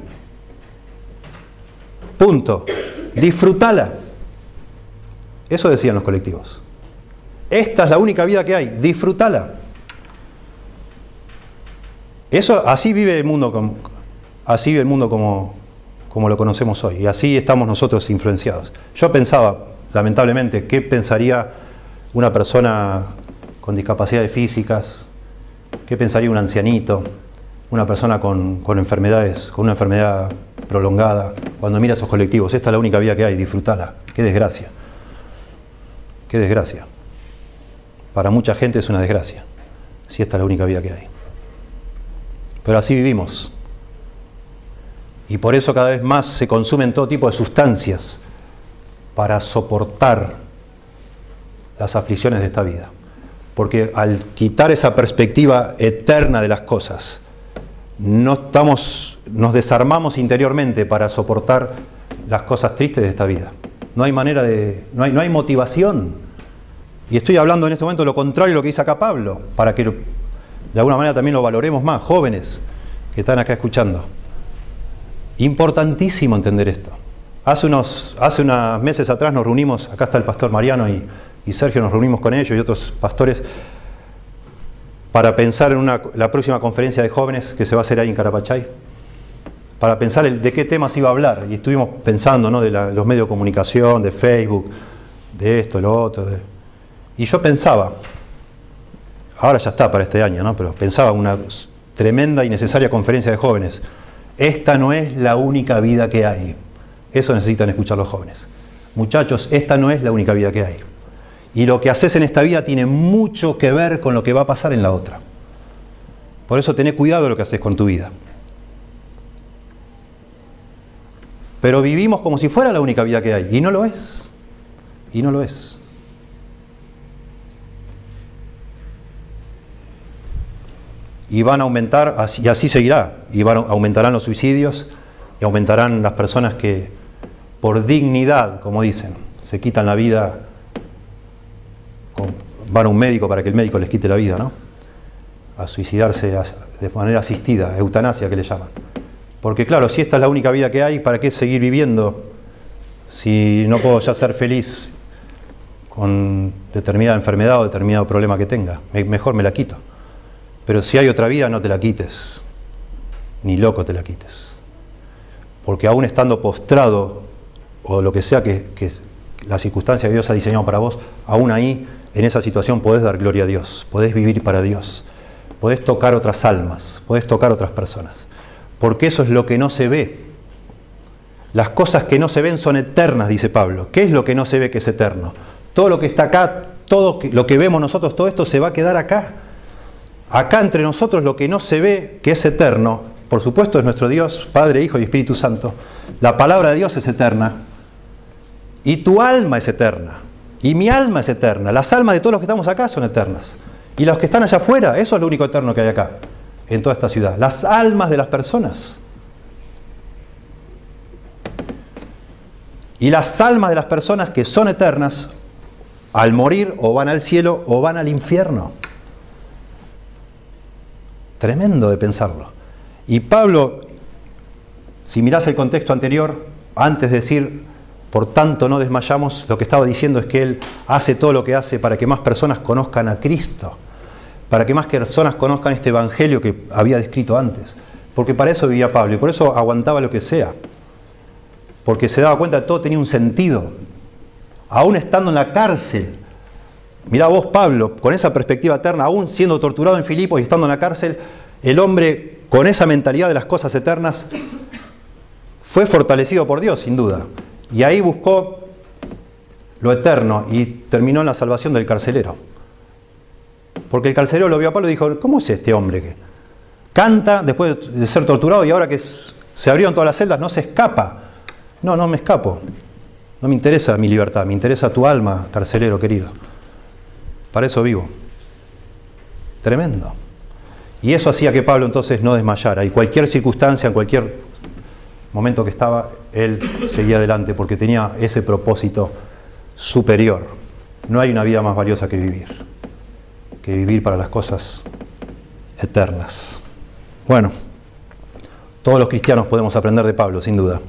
Punto. Disfrutala. Eso decían los colectivos. Esta es la única vida que hay. Disfrutala. Eso, así vive el mundo, como, así vive el mundo como, como lo conocemos hoy. Y así estamos nosotros influenciados. Yo pensaba, lamentablemente, ¿qué pensaría una persona con discapacidades físicas? ¿Qué pensaría un ancianito? Una persona con, con enfermedades, con una enfermedad prolongada, cuando mira esos colectivos. Esta es la única vida que hay, disfrutala. Qué desgracia. Qué desgracia. Para mucha gente es una desgracia, si esta es la única vida que hay. Pero así vivimos. Y por eso cada vez más se consumen todo tipo de sustancias para soportar las aflicciones de esta vida. Porque al quitar esa perspectiva eterna de las cosas, no estamos, nos desarmamos interiormente para soportar las cosas tristes de esta vida. No hay manera de, no hay, no hay motivación. Y estoy hablando en este momento lo contrario de lo que dice acá Pablo, para que de alguna manera también lo valoremos más, jóvenes que están acá escuchando. Importantísimo entender esto. Hace unos, hace unos meses atrás nos reunimos, acá está el pastor Mariano y, y Sergio, nos reunimos con ellos y otros pastores para pensar en una, la próxima conferencia de jóvenes que se va a hacer ahí en Carapachay, para pensar el, de qué temas iba a hablar. Y estuvimos pensando, ¿no?, de la, los medios de comunicación, de Facebook, de esto, de lo otro. De... Y yo pensaba, ahora ya está para este año, ¿no?, pero pensaba una tremenda y necesaria conferencia de jóvenes. Esta no es la única vida que hay. Eso necesitan escuchar los jóvenes. Muchachos, esta no es la única vida que hay. Y lo que haces en esta vida tiene mucho que ver con lo que va a pasar en la otra. Por eso tené cuidado de lo que haces con tu vida. Pero vivimos como si fuera la única vida que hay. Y no lo es. Y no lo es. Y van a aumentar, y así seguirá. Y van, aumentarán los suicidios, y aumentarán las personas que, por dignidad, como dicen, se quitan la vida, con, van a un médico para que el médico les quite la vida, ¿no? A suicidarse de manera asistida, eutanasia que le llaman. Porque claro, si esta es la única vida que hay, ¿para qué seguir viviendo si no puedo ya ser feliz con determinada enfermedad o determinado problema que tenga? Mejor me la quito. Pero si hay otra vida, no te la quites. Ni loco te la quites. Porque aún estando postrado, o lo que sea que, que la circunstancia que Dios ha diseñado para vos, aún ahí, en esa situación, podés dar gloria a Dios. Podés vivir para Dios. Podés tocar otras almas. Podés tocar otras personas. Porque eso es lo que no se ve. Las cosas que no se ven son eternas, dice Pablo. ¿Qué es lo que no se ve que es eterno? Todo lo que está acá, todo lo que vemos nosotros, todo esto se va a quedar acá. Acá entre nosotros lo que no se ve que es eterno, por supuesto es nuestro Dios, Padre, Hijo y Espíritu Santo. La palabra de Dios es eterna. Y tu alma es eterna. Y mi alma es eterna. Las almas de todos los que estamos acá son eternas. Y los que están allá afuera, eso es lo único eterno que hay acá, en toda esta ciudad. Las almas de las personas. Y las almas de las personas que son eternas, al morir o van al cielo o van al infierno. Tremendo de pensarlo. Y Pablo, si mirás el contexto anterior, antes de decir, por tanto no desmayamos, lo que estaba diciendo es que él hace todo lo que hace para que más personas conozcan a Cristo, para que más personas conozcan este evangelio que había descrito antes. Porque para eso vivía Pablo y por eso aguantaba lo que sea. Porque se daba cuenta que todo tenía un sentido. Aún estando en la cárcel. Mirá vos, Pablo, con esa perspectiva eterna, aún siendo torturado en Filipos y estando en la cárcel, el hombre con esa mentalidad de las cosas eternas fue fortalecido por Dios, sin duda. Y ahí buscó lo eterno y terminó en la salvación del carcelero. Porque el carcelero lo vio a Pablo y dijo, ¿cómo es este hombre que canta después de ser torturado y ahora que se abrieron todas las celdas no se escapa? No, no me escapo. No me interesa mi libertad, me interesa tu alma, carcelero querido. Para eso vivo. Tremendo. Y eso hacía que Pablo entonces no desmayara. Y cualquier circunstancia, en cualquier momento que estaba, él seguía adelante porque tenía ese propósito superior. No hay una vida más valiosa que vivir. Que vivir para las cosas eternas. Bueno, todos los cristianos podemos aprender de Pablo, sin duda.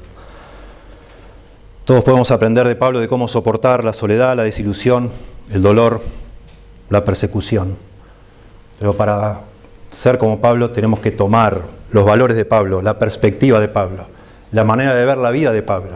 Todos podemos aprender de Pablo de cómo soportar la soledad, la desilusión, el dolor, la persecución. Pero para ser como Pablo tenemos que tomar los valores de Pablo, la perspectiva de Pablo, la manera de ver la vida de Pablo.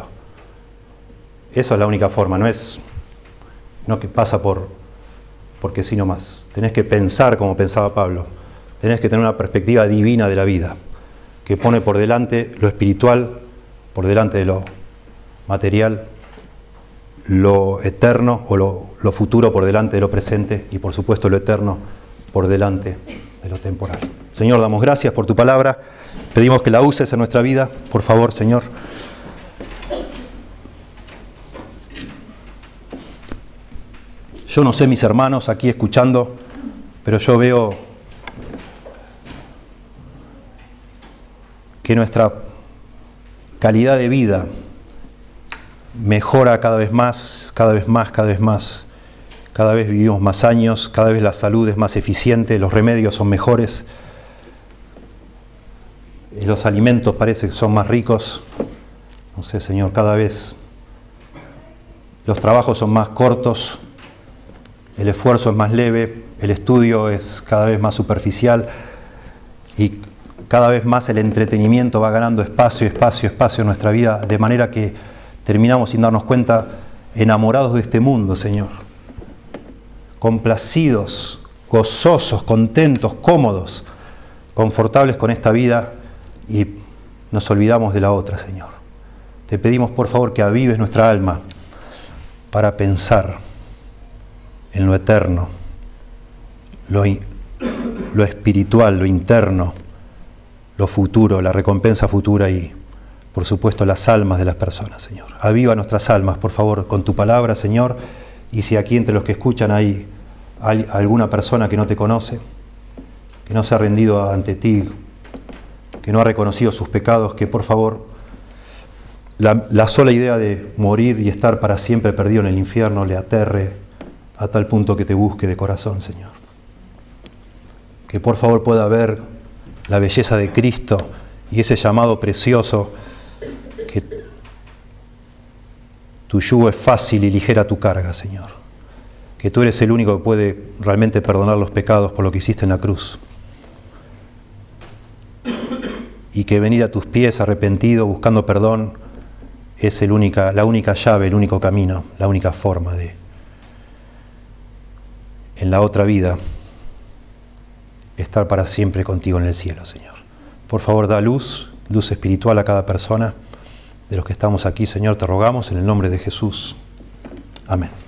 Esa es la única forma, no es no que pasa por porque sí nomás. Tenés que pensar como pensaba Pablo. Tenés que tener una perspectiva divina de la vida, que pone por delante lo espiritual, por delante de lo material, lo eterno o lo, lo futuro por delante de lo presente y por supuesto lo eterno por delante de lo temporal. Señor, damos gracias por tu palabra, pedimos que la uses en nuestra vida, por favor, Señor. Yo no sé mis hermanos aquí escuchando, pero yo veo que nuestra calidad de vida mejora cada vez más, cada vez más, cada vez más. Cada vez vivimos más años, cada vez la salud es más eficiente, los remedios son mejores. los alimentos parece que son más ricos. No sé, Señor, cada vez los trabajos son más cortos, el esfuerzo es más leve, el estudio es cada vez más superficial y cada vez más el entretenimiento va ganando espacio, espacio, espacio en nuestra vida, de manera que terminamos sin darnos cuenta enamorados de este mundo, Señor, complacidos, gozosos, contentos, cómodos, confortables con esta vida y nos olvidamos de la otra, Señor. Te pedimos por favor que avives nuestra alma para pensar en lo eterno, lo, lo espiritual, lo interno, lo futuro, la recompensa futura y, por supuesto, las almas de las personas, Señor. Aviva nuestras almas, por favor, con tu palabra, Señor, y si aquí entre los que escuchan hay, hay alguna persona que no te conoce, que no se ha rendido ante ti, que no ha reconocido sus pecados, que por favor, la, la sola idea de morir y estar para siempre perdido en el infierno le aterre a tal punto que te busque de corazón, Señor. Que por favor pueda ver la belleza de Cristo y ese llamado precioso, que tu yugo es fácil y ligera tu carga, Señor. Que tú eres el único que puede realmente perdonar los pecados por lo que hiciste en la cruz. Y que venir a tus pies arrepentido, buscando perdón, es el única, la única llave, el único camino, la única forma de, en la otra vida, estar para siempre contigo en el cielo, Señor. Por favor, da luz, luz espiritual a cada persona de los que estamos aquí, Señor, te rogamos en el nombre de Jesús. Amén.